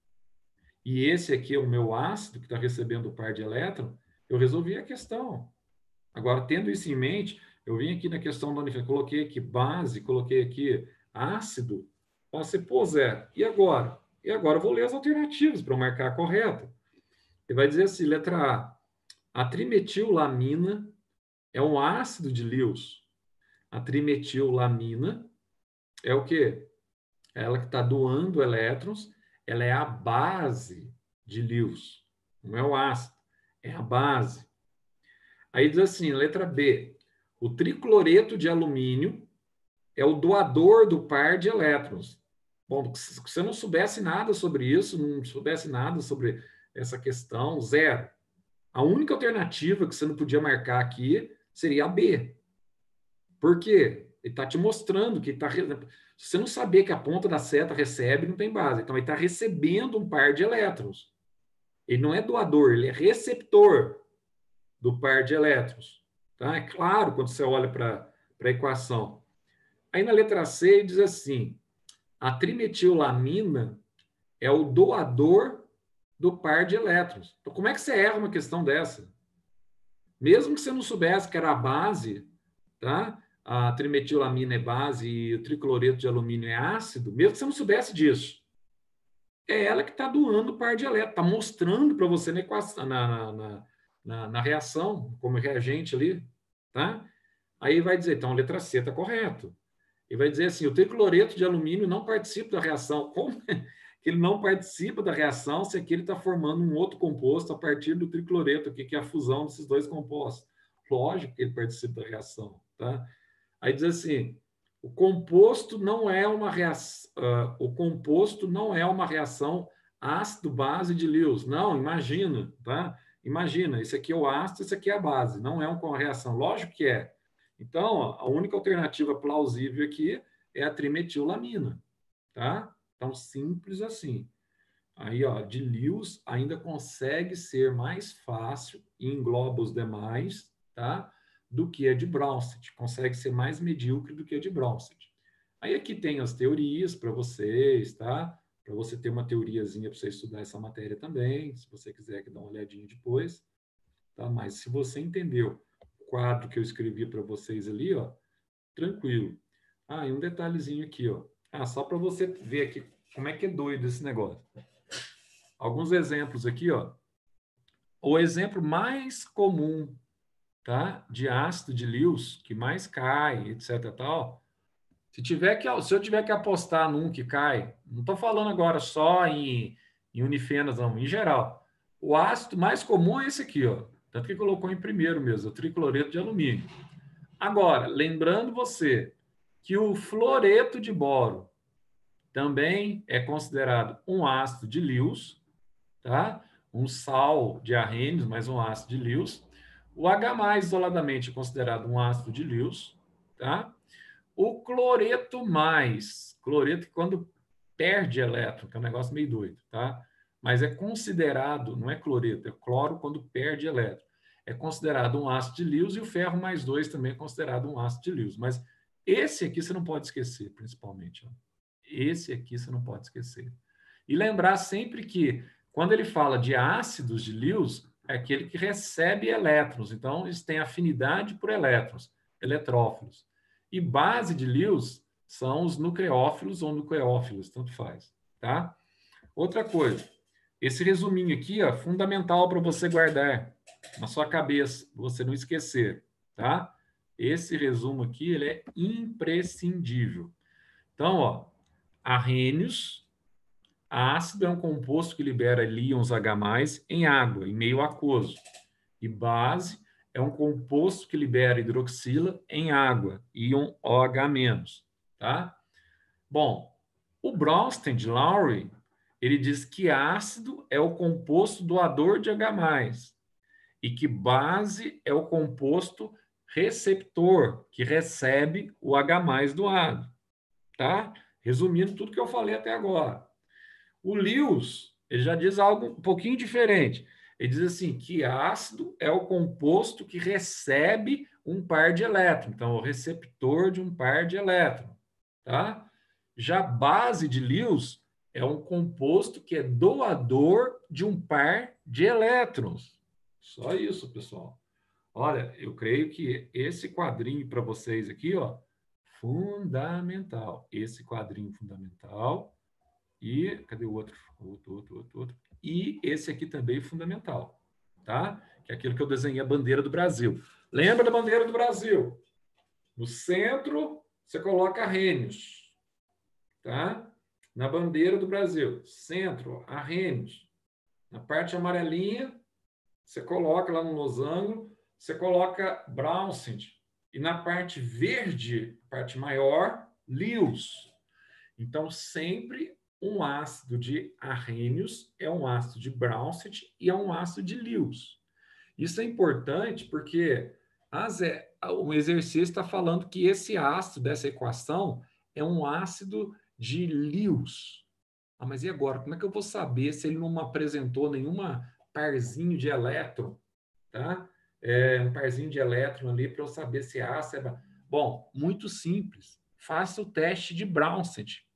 E esse aqui é o meu ácido, que está recebendo o par de elétron, eu resolvi a questão. Agora, tendo isso em mente, eu vim aqui na questão da Unifenas, coloquei aqui base, coloquei aqui ácido. Você, pô, Zé, e agora? E agora eu vou ler as alternativas para marcar a correta. Ele vai dizer assim, letra A. A trimetilamina é um ácido de Lewis. A trimetilamina é o quê? Ela que está doando elétrons, ela é a base de Lewis. Não é o ácido, é a base. Aí diz assim, letra B. O tricloreto de alumínio é o doador do par de elétrons. Bom, se você não soubesse nada sobre isso, não soubesse nada sobre essa questão, zero. A única alternativa que você não podia marcar aqui seria a B. Por quê? Ele está te mostrando que está... Se você não saber que a ponta da seta recebe, não tem base. Então, ele está recebendo um par de elétrons. Ele não é doador, ele é receptor do par de elétrons. Tá? É claro quando você olha para a equação. Aí na letra C ele diz assim, A trimetilamina é o doador do par de elétrons. Então, como é que você erra uma questão dessa? Mesmo que você não soubesse que era a base, tá? A trimetilamina é base e o tricloreto de alumínio é ácido, mesmo que você não soubesse disso, é ela que está doando o par de elétrons, está mostrando para você na, equação, na, na, na, na reação, como reagente ali, tá? Aí vai dizer, então, a letra C está correto. E vai dizer assim, o tricloreto de alumínio não participa da reação. Como que ele não participa da reação se aqui ele está formando um outro composto a partir do tricloreto, aqui, que é a fusão desses dois compostos? Lógico que ele participa da reação, tá? Aí diz assim, o composto não é uma reação, uh, o composto não é uma reação ácido-base de Lewis. Não, imagina, tá? Imagina, esse aqui é o ácido, esse aqui é a base, não é uma reação. Lógico que é. Então, a única alternativa plausível aqui é a trimetilamina, tá? Então, simples assim. Aí, ó, de Lewis ainda consegue ser mais fácil e engloba os demais, tá? Do que a de Bronsted. Consegue ser mais medíocre do que a de Bronsted. Aí aqui tem as teorias para vocês, tá? Para você ter uma teoriazinha para você estudar essa matéria também, se você quiser que dá uma olhadinha depois, tá? Mas se você entendeu quadro que eu escrevi para vocês ali, ó, tranquilo. Ah, e um detalhezinho aqui, ó. Ah, só para você ver aqui como é que é doido esse negócio. Alguns exemplos aqui, ó. O exemplo mais comum, tá, de ácido de Lewis, que mais cai, etc, tal. Se tiver que, se eu tiver que apostar num que cai, não estou falando agora só em, em unifenas, não, em geral. O ácido mais comum é esse aqui, ó. Tanto que colocou em primeiro mesmo, o tricloreto de alumínio. Agora, lembrando você que o fluoreto de boro também é considerado um ácido de Lewis, tá? Um sal de Arrhenius, mas um ácido de Lewis. O H+, isoladamente, é considerado um ácido de Lewis, tá? O cloreto mais, cloreto que quando perde elétron, que é um negócio meio doido, tá? Mas é considerado, não é cloreto, é cloro quando perde elétron. É considerado um ácido de Lewis e o ferro mais dois também é considerado um ácido de Lewis. Mas esse aqui você não pode esquecer, principalmente. Ó. Esse aqui você não pode esquecer. E lembrar sempre que, quando ele fala de ácidos de Lewis, é aquele que recebe elétrons. Então, eles têm afinidade por elétrons, eletrófilos. E base de Lewis são os nucleófilos ou nucleófilos, tanto faz. Tá? Outra coisa, esse resuminho aqui é fundamental para você guardar na sua cabeça, para você não esquecer. Tá? Esse resumo aqui ele é imprescindível. Então, ó, Arrhenius, ácido é um composto que libera íons H+ em água, em meio aquoso. E base é um composto que libera hidroxila em água, íon OH-. Tá? Bom, o Bronsted Lowry, ele diz que ácido é o composto doador de H+, e que base é o composto receptor, que recebe o H+ doado. Tá? Resumindo tudo que eu falei até agora. O Lewis, ele já diz algo um pouquinho diferente. Ele diz assim, que ácido é o composto que recebe um par de elétrons. Então, o receptor de um par de elétrons. Tá? Já base de Lewis é um composto que é doador de um par de elétrons. Só isso, pessoal. Olha, eu creio que esse quadrinho para vocês aqui, ó, fundamental. Esse quadrinho fundamental. E cadê o outro? Outro, outro, outro, outro. E esse aqui também é fundamental, tá? Que é aquilo que eu desenhei a bandeira do Brasil. Lembra da bandeira do Brasil? No centro, você coloca Arrhenius, tá? Na bandeira do Brasil, centro, Arrhenius. Na parte amarelinha, você coloca lá no losango, você coloca Bronsted. E na parte verde, parte maior, Lewis. Então, sempre um ácido de Arrhenius é um ácido de Bronsted e é um ácido de Lewis. Isso é importante porque as, é, o exercício está falando que esse ácido dessa equação é um ácido de Lewis. Ah, mas e agora? Como é que eu vou saber se ele não apresentou nenhuma parzinho de elétron? Tá? É, um parzinho de elétron ali para eu saber se é ácido é... Bom, muito simples. Faça o teste de Bronsted.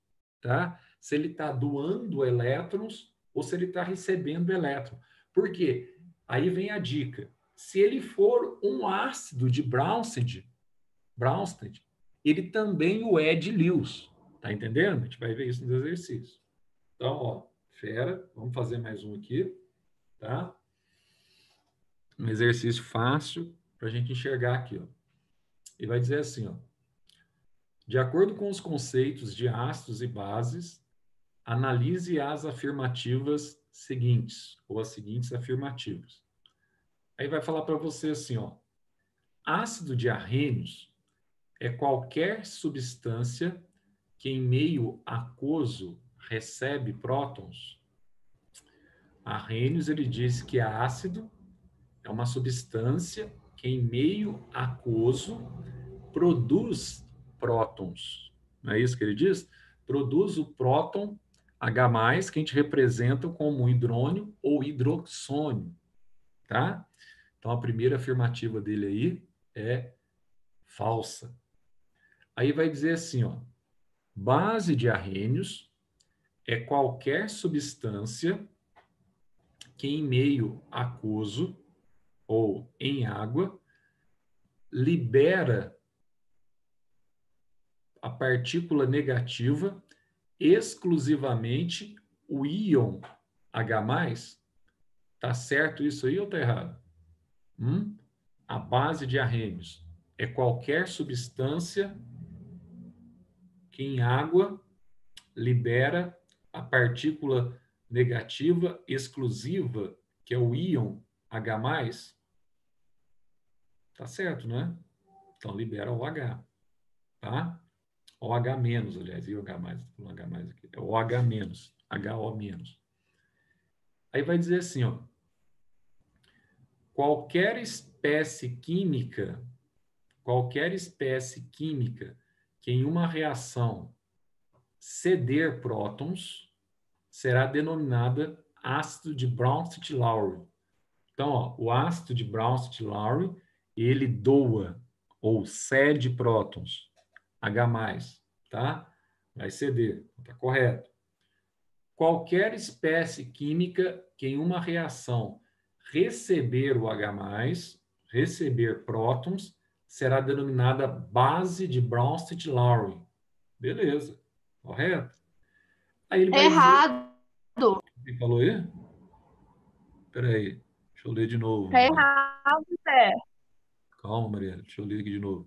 tá? Se ele está doando elétrons ou se ele está recebendo elétron. Por quê? Aí vem a dica. Se ele for um ácido de Bronsted, Bronsted, ele também o é de Lewis. Tá entendendo? A gente vai ver isso nos exercícios. Então, ó, fera, vamos fazer mais um aqui, tá? Um exercício fácil para a gente enxergar aqui, ó. E vai dizer assim, ó. De acordo com os conceitos de ácidos e bases, analise as afirmativas seguintes, ou as seguintes afirmativas. Aí vai falar para você assim, ó. Ácido de arrênios é qualquer substância que em meio aquoso recebe prótons. Arrhenius, ele diz que é ácido, é uma substância que em meio aquoso produz prótons. Não é isso que ele diz? Produz o próton H+, que a gente representa como hidrônio ou hidroxônio, tá? Então, a primeira afirmativa dele aí é falsa. Aí vai dizer assim, ó, base de arrênios é qualquer substância que em meio aquoso ou em água libera a partícula negativa exclusivamente o íon H+. Tá certo isso aí ou tá errado? Hum? A base de arrênios é qualquer substância que em água libera a partícula negativa exclusiva, que é o íon H+. Tá certo, né? Então, libera o H, tá? O H menos, aliás, e o H mais, o H mais aqui, é o H menos, H O menos. Aí vai dizer assim, ó, qualquer espécie química, qualquer espécie química que em uma reação ceder prótons será denominada ácido de Bronsted-Lowry. Então, ó, o ácido de Bronsted-Lowry, ele doa ou cede prótons, H+, tá? Vai ceder, tá correto. Qualquer espécie química que em uma reação receber o H+, receber prótons, será denominada base de Bronsted-Lowry. Beleza, correto? Aí ele vai Errado. dizer... Ele falou aí? Espera aí, deixa eu ler de novo. Tá errado, Zé. Calma, Mariana, deixa eu ler aqui de novo.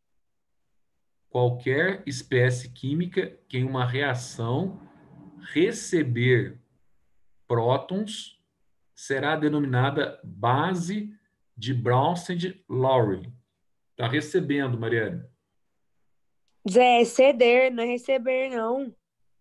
Qualquer espécie química que em uma reação receber prótons será denominada base de Bronsted-Lowry. Está recebendo, Mariana? Zé, é ceder, não é receber, não.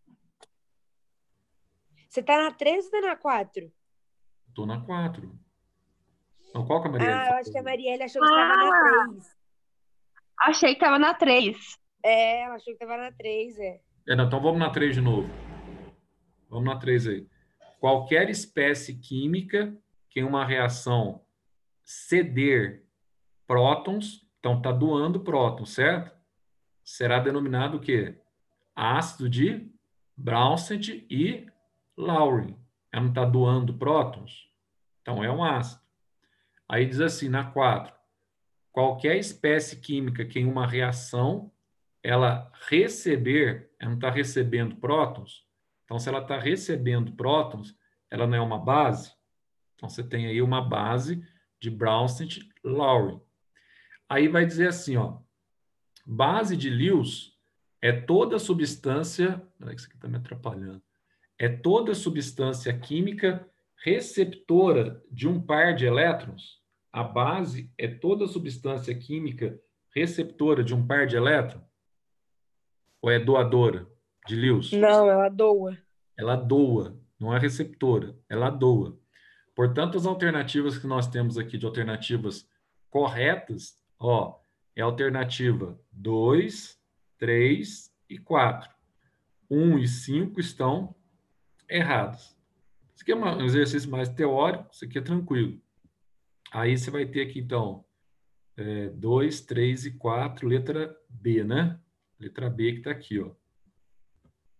Você tá na três ou tá na quatro? Estou na quatro. Então, qual que a Mariana Ah, eu falou? acho que a Marielle achou que estava na três. Achei que tava na três. É, ela achou que estava na três, é. É, não, então vamos na três de novo. Vamos na três aí. Qualquer espécie química que em uma reação ceder prótons, então está doando prótons, certo? Será denominado o quê? Ácido de Bronsted e Lowry. Ela não está doando prótons? Então é um ácido. Aí diz assim, na quatro. Qualquer espécie química que em uma reação ela receber, ela não está recebendo prótons, então se ela está recebendo prótons, ela não é uma base? Então você tem aí uma base de Bronsted-Lowry. Aí vai dizer assim, ó, base de Lewis é toda substância, peraí que isso aqui está me atrapalhando, é toda substância química receptora de um par de elétrons. A base é toda substância química receptora de um par de elétrons? Ou é doadora de Lewis? Não, ela doa. Ela doa, não é receptora, ela doa. Portanto, as alternativas que nós temos aqui de alternativas corretas, ó, é a alternativa dois, três e quatro. um e cinco estão errados. Isso aqui é um exercício mais teórico, isso aqui é tranquilo. Aí você vai ter aqui, então, dois, três e quatro, letra B, né? Letra B que está aqui, ó.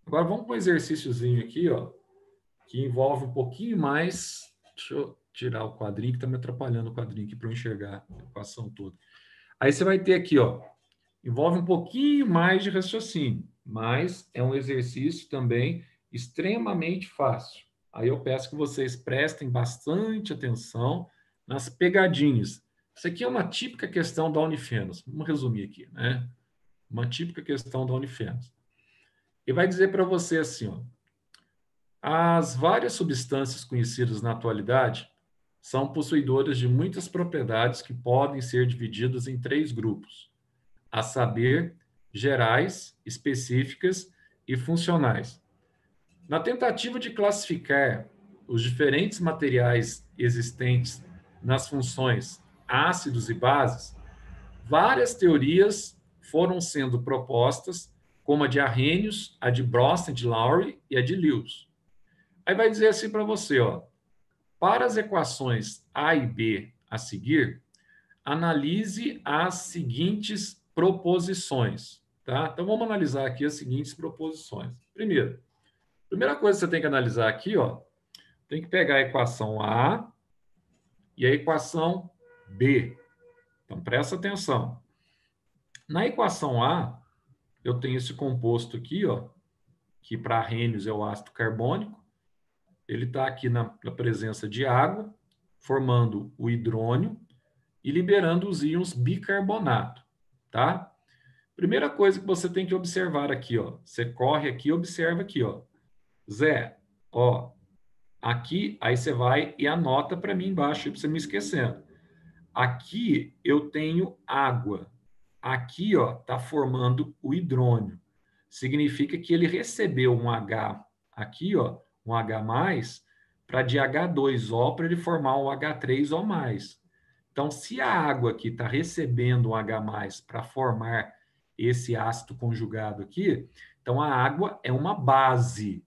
Agora vamos para um exercíciozinho aqui, ó, que envolve um pouquinho mais. Deixa eu tirar o quadrinho que está me atrapalhando o quadrinho aqui para eu enxergar a equação toda. Aí você vai ter aqui, ó, envolve um pouquinho mais de raciocínio, mas é um exercício também extremamente fácil. Aí eu peço que vocês prestem bastante atenção nas pegadinhas. Isso aqui é uma típica questão da Unifenas. Vamos resumir aqui, né? Uma típica questão da Unifenas. E vai dizer para você assim, ó, as várias substâncias conhecidas na atualidade são possuidoras de muitas propriedades que podem ser divididas em três grupos, a saber, gerais, específicas e funcionais. Na tentativa de classificar os diferentes materiais existentes nas funções ácidos e bases, várias teorias foram sendo propostas, como a de Arrhenius, a de Bronsted de Lowry e a de Lewis. Aí vai dizer assim para você, ó, para as equações A e B a seguir, analise as seguintes proposições, tá? Então vamos analisar aqui as seguintes proposições. Primeiro, primeira coisa que você tem que analisar aqui, ó, tem que pegar a equação A e a equação B. Então presta atenção. Na equação A, eu tenho esse composto aqui, ó, que para Arrhenius é o ácido carbônico. Ele está aqui na, na presença de água, formando o hidrônio e liberando os íons bicarbonato, tá? Primeira coisa que você tem que observar aqui, ó, você corre aqui e observa aqui, ó. Zé, ó, aqui, aí você vai e anota para mim embaixo, para você não esquecendo. Aqui eu tenho água. Aqui, ó, tá formando o hidrônio. Significa que ele recebeu um H aqui, ó, um H+, para de H dois O para ele formar um H três O mais. Então, se a água aqui está recebendo um H+, para formar esse ácido conjugado aqui, então a água é uma base,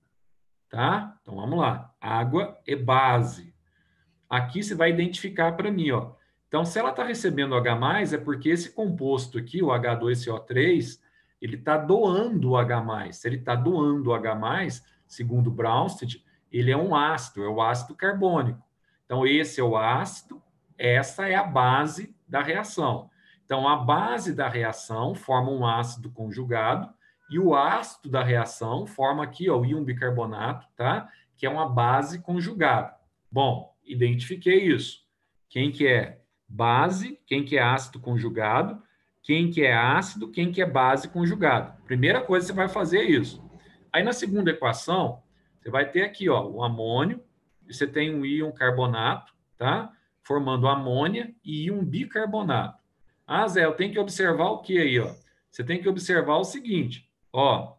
tá? Então, vamos lá. Água é base. Aqui você vai identificar para mim, ó. Então, se ela está recebendo H+, é porque esse composto aqui, o H dois C O três, ele está doando o H+. Se ele está doando o H+, segundo Bronsted, ele é um ácido, é o ácido carbônico. Então, esse é o ácido, essa é a base da reação. Então, a base da reação forma um ácido conjugado e o ácido da reação forma aqui, ó, o íon bicarbonato, tá? Que é uma base conjugada. Bom, identifiquei isso. Quem que é base, quem que é ácido conjugado, quem que é ácido, quem que é base conjugada. Primeira coisa que você vai fazer é isso. Aí, na segunda equação, você vai ter aqui, ó, o amônio, e você tem um íon carbonato, tá? Formando amônia e íon bicarbonato. Ah, Zé, eu tenho que observar o que aí, ó? Você tem que observar o seguinte, ó.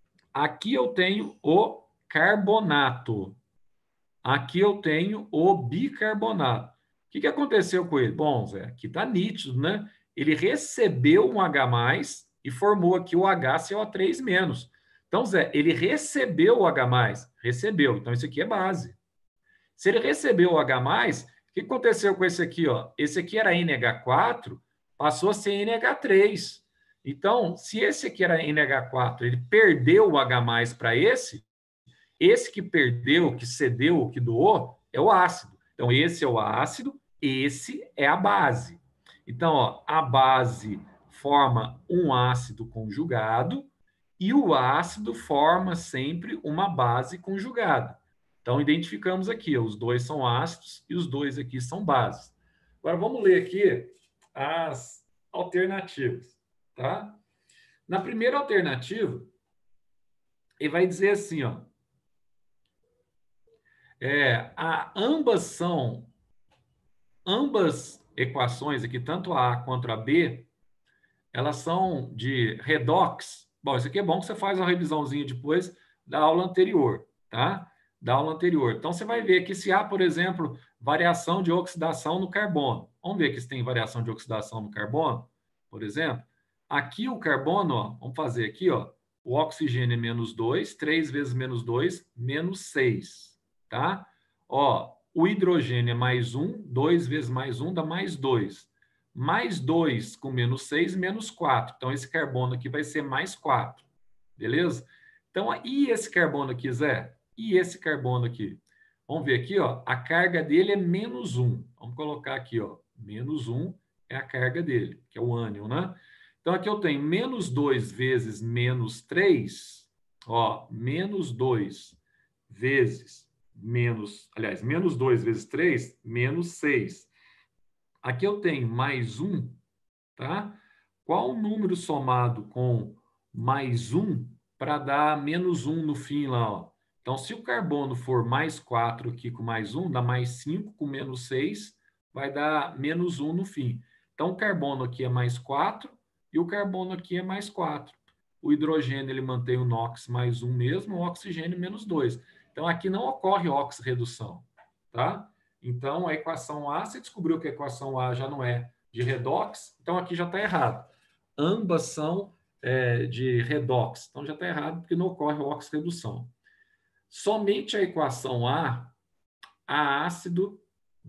Aqui eu tenho o carbonato. Aqui eu tenho o bicarbonato. O que, que aconteceu com ele? Bom, Zé, aqui tá nítido, né? Ele recebeu um H+, e formou aqui o H C O três menos. Então, Zé, ele recebeu o H+, recebeu. Então, isso aqui é base. Se ele recebeu o H+, o que aconteceu com esse aqui, ó? Esse aqui era N H quatro, passou a ser N H três. Então, se esse aqui era N H quatro, ele perdeu o H+ para esse, esse que perdeu, que cedeu, que doou, é o ácido. Então, esse é o ácido, esse é a base. Então, ó, a base forma um ácido conjugado e o ácido forma sempre uma base conjugada. Então, identificamos aqui, ó, os dois são ácidos e os dois aqui são bases. Agora, vamos ler aqui as alternativas, tá? Na primeira alternativa, ele vai dizer assim, ó, é, a, ambas são, ambas equações aqui, tanto a A quanto a B, elas são de redox. Bom, isso aqui é bom que você faz uma revisãozinha depois da aula anterior, tá? Da aula anterior. Então, você vai ver que se há, por exemplo, variação de oxidação no carbono. Vamos ver aqui se tem variação de oxidação no carbono, por exemplo. Aqui o carbono, ó, vamos fazer aqui, ó, o oxigênio é menos dois, três vezes menos dois, menos seis, tá? Ó, o hidrogênio é mais um, dois vezes mais um dá mais dois. Mais dois com menos seis, menos quatro. Então, esse carbono aqui vai ser mais quatro, beleza? Então, e esse carbono aqui, Zé? E esse carbono aqui? Vamos ver aqui, ó, a carga dele é menos um. Vamos colocar aqui, ó, menos um é a carga dele, que é o ânion, né? Então, aqui eu tenho menos dois vezes menos três, ó, menos dois vezes menos, aliás, menos dois vezes três, menos seis. Aqui eu tenho mais um, tá? Qual o número somado com mais um para dar menos um no fim lá, ó? Então, se o carbono for mais quatro aqui com mais um, dá mais cinco com menos seis, vai dar menos um no fim. Então, o carbono aqui é mais quatro e o carbono aqui é mais quatro. O hidrogênio ele mantém o NOx mais um mesmo, o oxigênio menos dois. Então, aqui não ocorre oxirredução, tá? Então, a equação A, você descobriu que a equação A já não é de redox, então aqui já está errado. Ambas são é, de redox, então já está errado porque não ocorre oxirredução. Somente a equação A, há ácido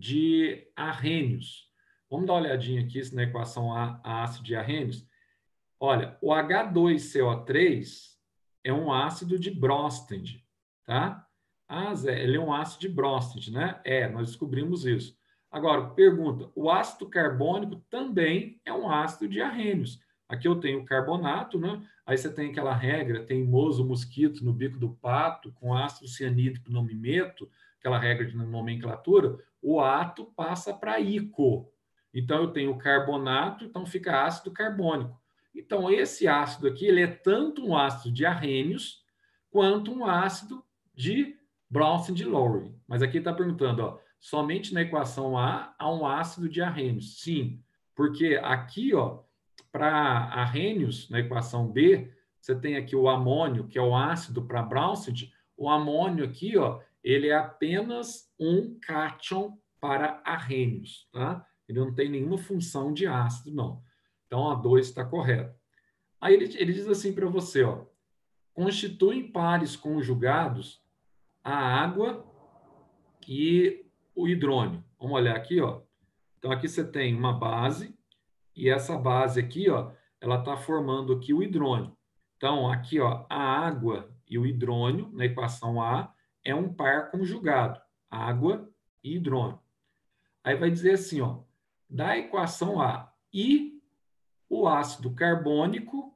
de arrênios. Vamos dar uma olhadinha aqui se na equação A há ácido de arrênios. Olha, o H dois C O três é um ácido de Bronsted, tá? Ah, Zé, ele é um ácido de Bronsted, né? É, nós descobrimos isso. Agora, pergunta, o ácido carbônico também é um ácido de arrênios. Aqui eu tenho carbonato, né? Aí você tem aquela regra, teimoso mosquito no bico do pato, com ácido cianídrico no mimeto, aquela regra de nomenclatura, o ato passa para ico. Então, eu tenho carbonato, então fica ácido carbônico. Então, esse ácido aqui, ele é tanto um ácido de arrênios, quanto um ácido de Bronsted-Lowry. Mas aqui está perguntando, ó, somente na equação A há um ácido de arrênios. Sim, porque aqui, ó, para arrênios, na equação B, você tem aqui o amônio, que é o ácido para Bronsted. O amônio aqui, ó, ele é apenas um cátion para arrênios, tá? Ele não tem nenhuma função de ácido, não. Então, a dois está correto. Aí ele, ele diz assim para você, ó, constituem pares conjugados a água e o hidrônio. Vamos olhar aqui, ó. Então, aqui você tem uma base, e essa base aqui, ó, ela está formando aqui o hidrônio. Então, aqui, ó, a água e o hidrônio, na equação A, é um par conjugado, água e hidrônio. Aí vai dizer assim, ó, da equação A, e o ácido carbônico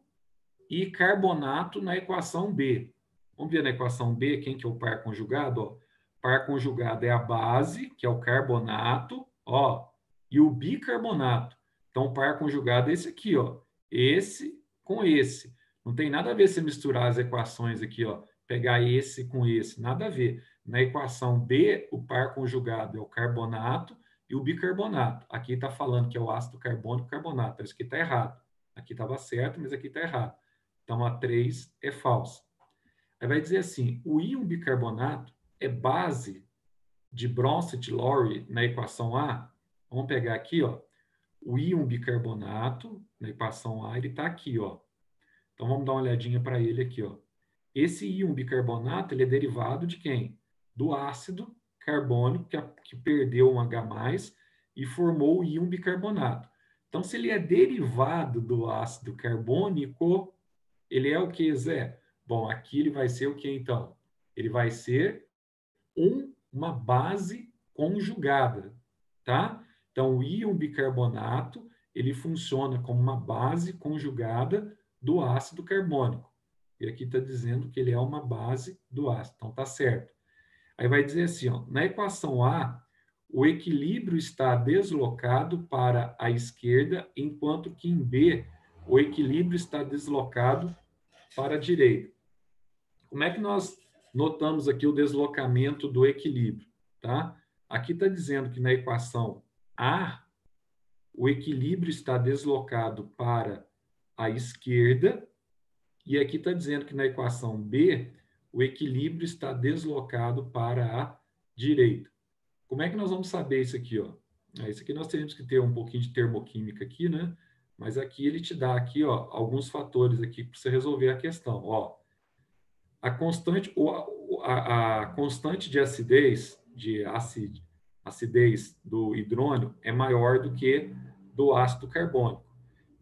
e carbonato na equação B. Vamos ver na equação B quem que é o par conjugado, ó. Par conjugado é a base, que é o carbonato, ó, e o bicarbonato. Então, o par conjugado é esse aqui, ó. Esse com esse. Não tem nada a ver se misturar as equações aqui, ó. Pegar esse com esse. Nada a ver. Na equação B, o par conjugado é o carbonato e o bicarbonato. Aqui está falando que é o ácido carbônico e carbonato. Isso aqui está errado. Aqui estava certo, mas aqui está errado. Então, a três é falsa. Aí vai dizer assim, o íon bicarbonato é base de Bronsted-Lowry na equação A. Vamos pegar aqui, ó. O íon bicarbonato, na equação A, ele está aqui, ó. Então, vamos dar uma olhadinha para ele aqui, ó. Esse íon bicarbonato, ele é derivado de quem? Do ácido carbônico, que, que perdeu um H mais, e formou o íon bicarbonato. Então, se ele é derivado do ácido carbônico, ele é o que, Zé? Bom, aqui ele vai ser o que, então? Ele vai ser um, uma base conjugada, tá? Então, o íon bicarbonato, ele funciona como uma base conjugada do ácido carbônico. E aqui está dizendo que ele é uma base do ácido. Então, tá certo. Aí vai dizer assim, ó, na equação A, o equilíbrio está deslocado para a esquerda, enquanto que em B, o equilíbrio está deslocado para a direita. Como é que nós notamos aqui o deslocamento do equilíbrio, tá? Aqui está dizendo que na equação A, o equilíbrio está deslocado para a esquerda, e aqui está dizendo que na equação B, o equilíbrio está deslocado para a direita. Como é que nós vamos saber isso aqui, ó? Isso aqui nós temos que ter um pouquinho de termoquímica aqui, né? Mas aqui ele te dá aqui, ó, alguns fatores aqui para você resolver a questão, ó. A constante, a, a constante de acidez, de acid, acidez do hidrônio é maior do que do ácido carbônico.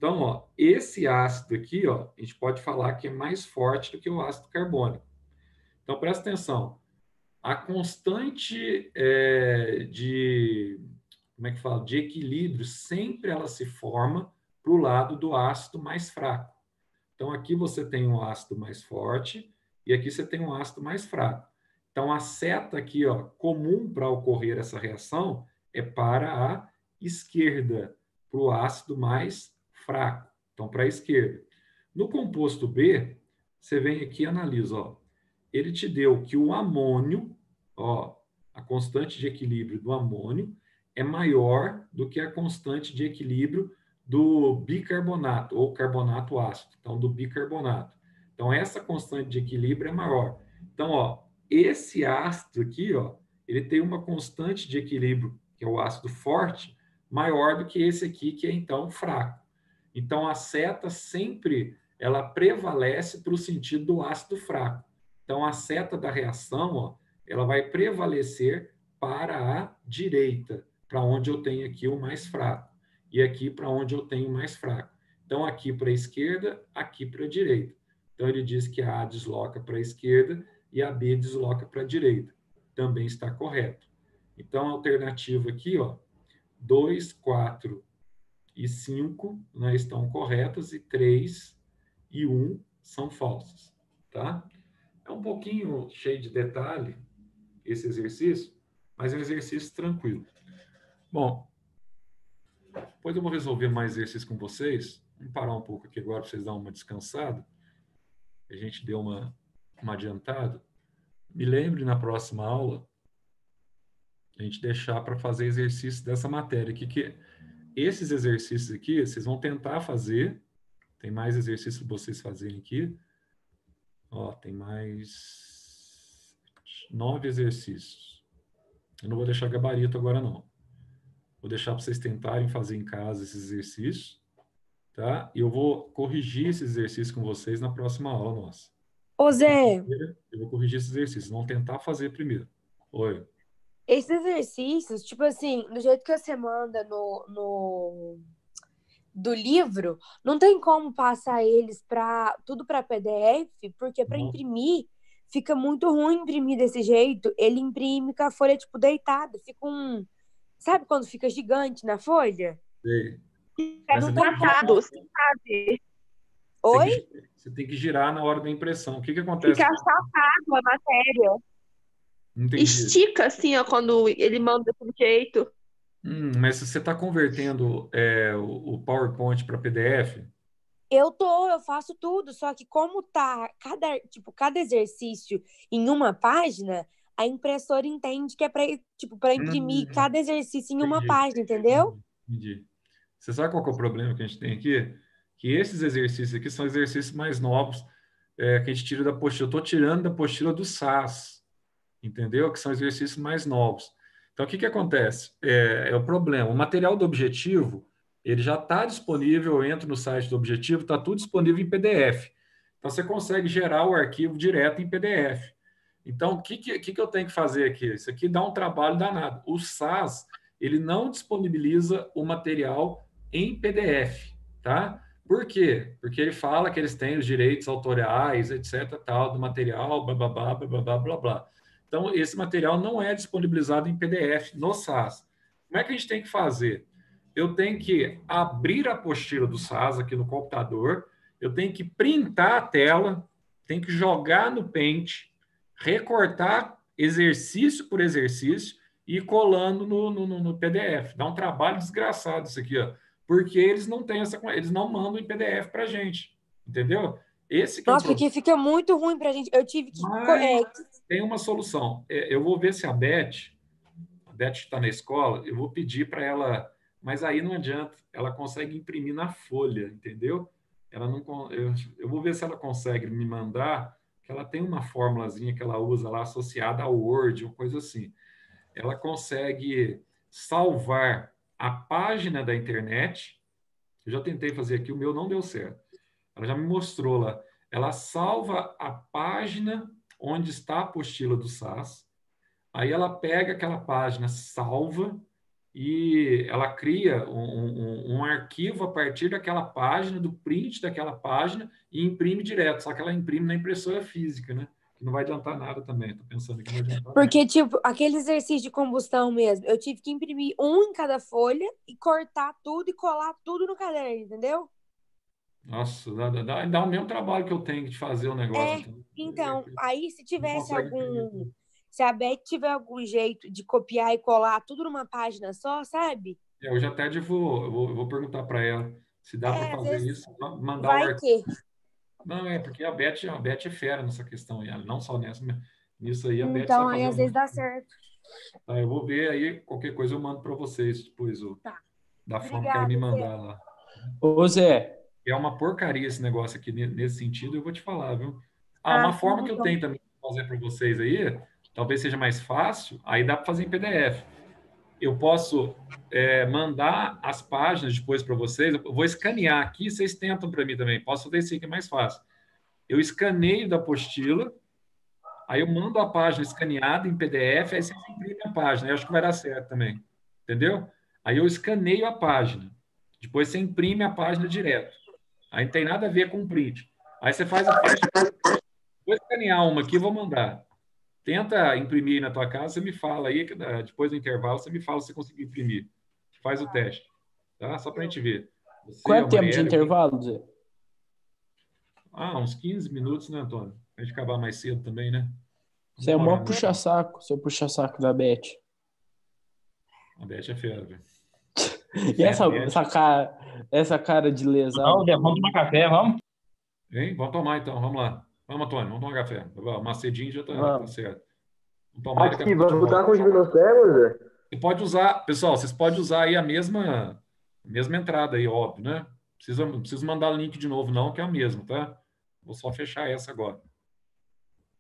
Então, ó, esse ácido aqui, ó, a gente pode falar que é mais forte do que o ácido carbônico. Então, presta atenção. A constante é, de, como é que fala? De equilíbrio, sempre ela se forma para o lado do ácido mais fraco. Então, aqui você tem um ácido mais forte e aqui você tem um ácido mais fraco. Então, a seta aqui, ó, comum para ocorrer essa reação é para a esquerda, para o ácido mais fraco. Então, para a esquerda. No composto B, você vem aqui e analisa, ó. Ele te deu que o amônio, ó, a constante de equilíbrio do amônio é maior do que a constante de equilíbrio do bicarbonato, ou carbonato ácido, então do bicarbonato. Então, essa constante de equilíbrio é maior. Então, ó, esse ácido aqui, ó, ele tem uma constante de equilíbrio, que é o ácido forte, maior do que esse aqui, que é, então, fraco. Então, a seta sempre, ela prevalece para o sentido do ácido fraco. Então, a seta da reação, ó, ela vai prevalecer para a direita, para onde eu tenho aqui o mais fraco. E aqui para onde eu tenho mais fraco. Então, aqui para a esquerda, aqui para a direita. Então, ele diz que a A desloca para a esquerda e a B desloca para a direita. Também está correto. Então, a alternativa aqui, ó, dois, quatro e cinco, né, estão corretas e três e um são falsas. Tá? É um pouquinho cheio de detalhe esse exercício, mas é um exercício tranquilo. Bom, depois eu vou resolver mais exercícios com vocês. Vamos parar um pouco aqui agora para vocês darem uma descansada. A gente deu uma, uma adiantada. Me lembre na próxima aula a gente deixar para fazer exercícios dessa matéria aqui, que esses exercícios aqui vocês vão tentar fazer. Tem mais exercícios para vocês fazerem aqui. Ó, tem mais nove exercícios. Eu não vou deixar gabarito agora, não. Vou deixar para vocês tentarem fazer em casa esses exercícios, tá? E eu vou corrigir esses exercícios com vocês na próxima aula nossa. Ô, Zé, Eu vou corrigir esses exercícios. Vamos tentar fazer primeiro. Oi. esses exercícios, tipo assim, do jeito que você manda no, no do livro, não tem como passar eles para tudo para P D F, porque para Não. imprimir fica muito ruim imprimir desse jeito. Ele imprime com a folha tipo deitada, fica um, sabe quando fica gigante na folha? Sei. É Mas você no tem que- passado, você sabe? Oi? Você tem que- Você tem que girar na hora da impressão. O que que acontece? Fica chapado a matéria. Não entendi. Estica assim, ó, quando ele manda desse jeito. Hum, mas se você está convertendo é, o, o PowerPoint para P D F, Eu tô, eu faço tudo, só que como tá cada, tipo, cada exercício em uma página, a impressora entende que é para, tipo, para imprimir Hum, cada exercício em uma entendi. página, entendeu? Entendi. Você sabe qual que é o problema que a gente tem aqui? Que esses exercícios aqui são exercícios mais novos é, que a gente tira da apostila. Eu estou tirando da apostila do S A S, entendeu? Que são exercícios mais novos. Então, o que que acontece? É, é o problema. O material do Objetivo, ele já está disponível, eu entro no site do Objetivo, está tudo disponível em P D F. Então, você consegue gerar o arquivo direto em P D F. Então, o que, que, que eu tenho que fazer aqui? Isso aqui dá um trabalho danado. O S A S, ele não disponibiliza o material em P D F, tá? Por quê? Porque ele fala que eles têm os direitos autorais, etc, tal, do material, blá, blá, blá, blá, blá, blá, blá. Então, esse material não é disponibilizado em P D F no S A S. Como é que a gente tem que fazer? Eu tenho que abrir a apostila do S A S aqui no computador, eu tenho que printar a tela, tenho que jogar no Paint, recortar exercício por exercício e ir colando no, no, no P D F. Dá um trabalho desgraçado isso aqui, ó, porque eles não têm essa, eles não mandam em P D F para gente, entendeu? Esse que Nossa, é o porque fica muito ruim pra gente. Eu tive que. Mas é, tem uma solução. É, eu vou ver se a Beth, a Beth está na escola, eu vou pedir para ela, mas aí não adianta, ela consegue imprimir na folha, entendeu? Ela não, con- eu, eu vou ver se ela consegue me mandar, que ela tem uma formulazinha que ela usa lá associada ao Word, uma coisa assim. Ela consegue salvar a página da internet. Eu já tentei fazer aqui, o meu não deu certo. Ela já me mostrou lá. Ela salva a página onde está a apostila do S A S. Aí ela pega aquela página, salva e ela cria um, um, um arquivo a partir daquela página, do print daquela página, e imprime direto, só que ela imprime na impressora física, né? Que não vai adiantar nada também, estou pensando que não vai adiantar Porque, nada. tipo, aquele exercício de combustão mesmo, eu tive que imprimir um em cada folha e cortar tudo e colar tudo no caderno, entendeu? Nossa, dá, dá, dá o mesmo trabalho que eu tenho de fazer o negócio. É, Então, então, aí se não tivesse consegue imprimir algum... tudo. Se a Beth tiver algum jeito de copiar e colar tudo numa página só, sabe? É, eu já até vou, eu vou, eu vou perguntar para ela se dá para É, às fazer vezes isso, ma- mandar o vai arquivo. que. Não, é porque a Beth, a Beth é fera nessa questão, e ela não só nessa, mas nisso aí a Beth Então, sabe aí fazer às um vezes monte de dá coisa. certo. Tá, eu vou ver aí, qualquer coisa eu mando para vocês depois, o, Tá. da forma que ela me Obrigada, Zé. mandar lá. Ô, Zé, É uma porcaria esse negócio aqui ne- nesse sentido, eu vou te falar, viu? Ah, Ah, uma forma tudo que eu bom. tenho também de fazer para vocês aí, talvez seja mais fácil, aí dá para fazer em P D F. Eu posso é, mandar as páginas depois para vocês, eu vou escanear aqui, vocês tentam para mim também, posso fazer isso aqui que é mais fácil. Eu escaneio da apostila, aí eu mando a página escaneada em P D F, aí vocês imprimem a página, eu acho que vai dar certo também, entendeu? Aí eu escaneio a página, depois você imprime a página direto. Aí não tem nada a ver com o print. Aí você faz o teste. Vou escanear uma aqui e vou mandar. Tenta imprimir na tua casa, você me fala aí, depois do intervalo, você me fala se você conseguir imprimir. Faz o teste, tá? Só para a gente ver. Você, a quanto tempo de Marielle, alguém... intervalo, Zé? Ah, uns quinze minutos, né, Antônio? A gente acabar mais cedo também, né? Você é o maior Demorando. puxa-saco, seu puxa-saco da Beth. A Beth é fera, velho. E essa, Beth. essa, cara, essa cara de lesado? Não, Zé, vamos tomar café, vamos? Hein? Vamos tomar então, vamos lá. Vamos, Antônio, vamos tomar café. O Macedinho já tá, tá Vamos. certo. Vamos tomar daqui a Aqui, pouco. vai voltar com os dinossauros, Zé? Você pode usar, pessoal, vocês podem usar aí a mesma, a mesma entrada aí, óbvio, né? Precisa, não precisa mandar link de novo, não, que é a mesma, tá? Vou só fechar essa agora.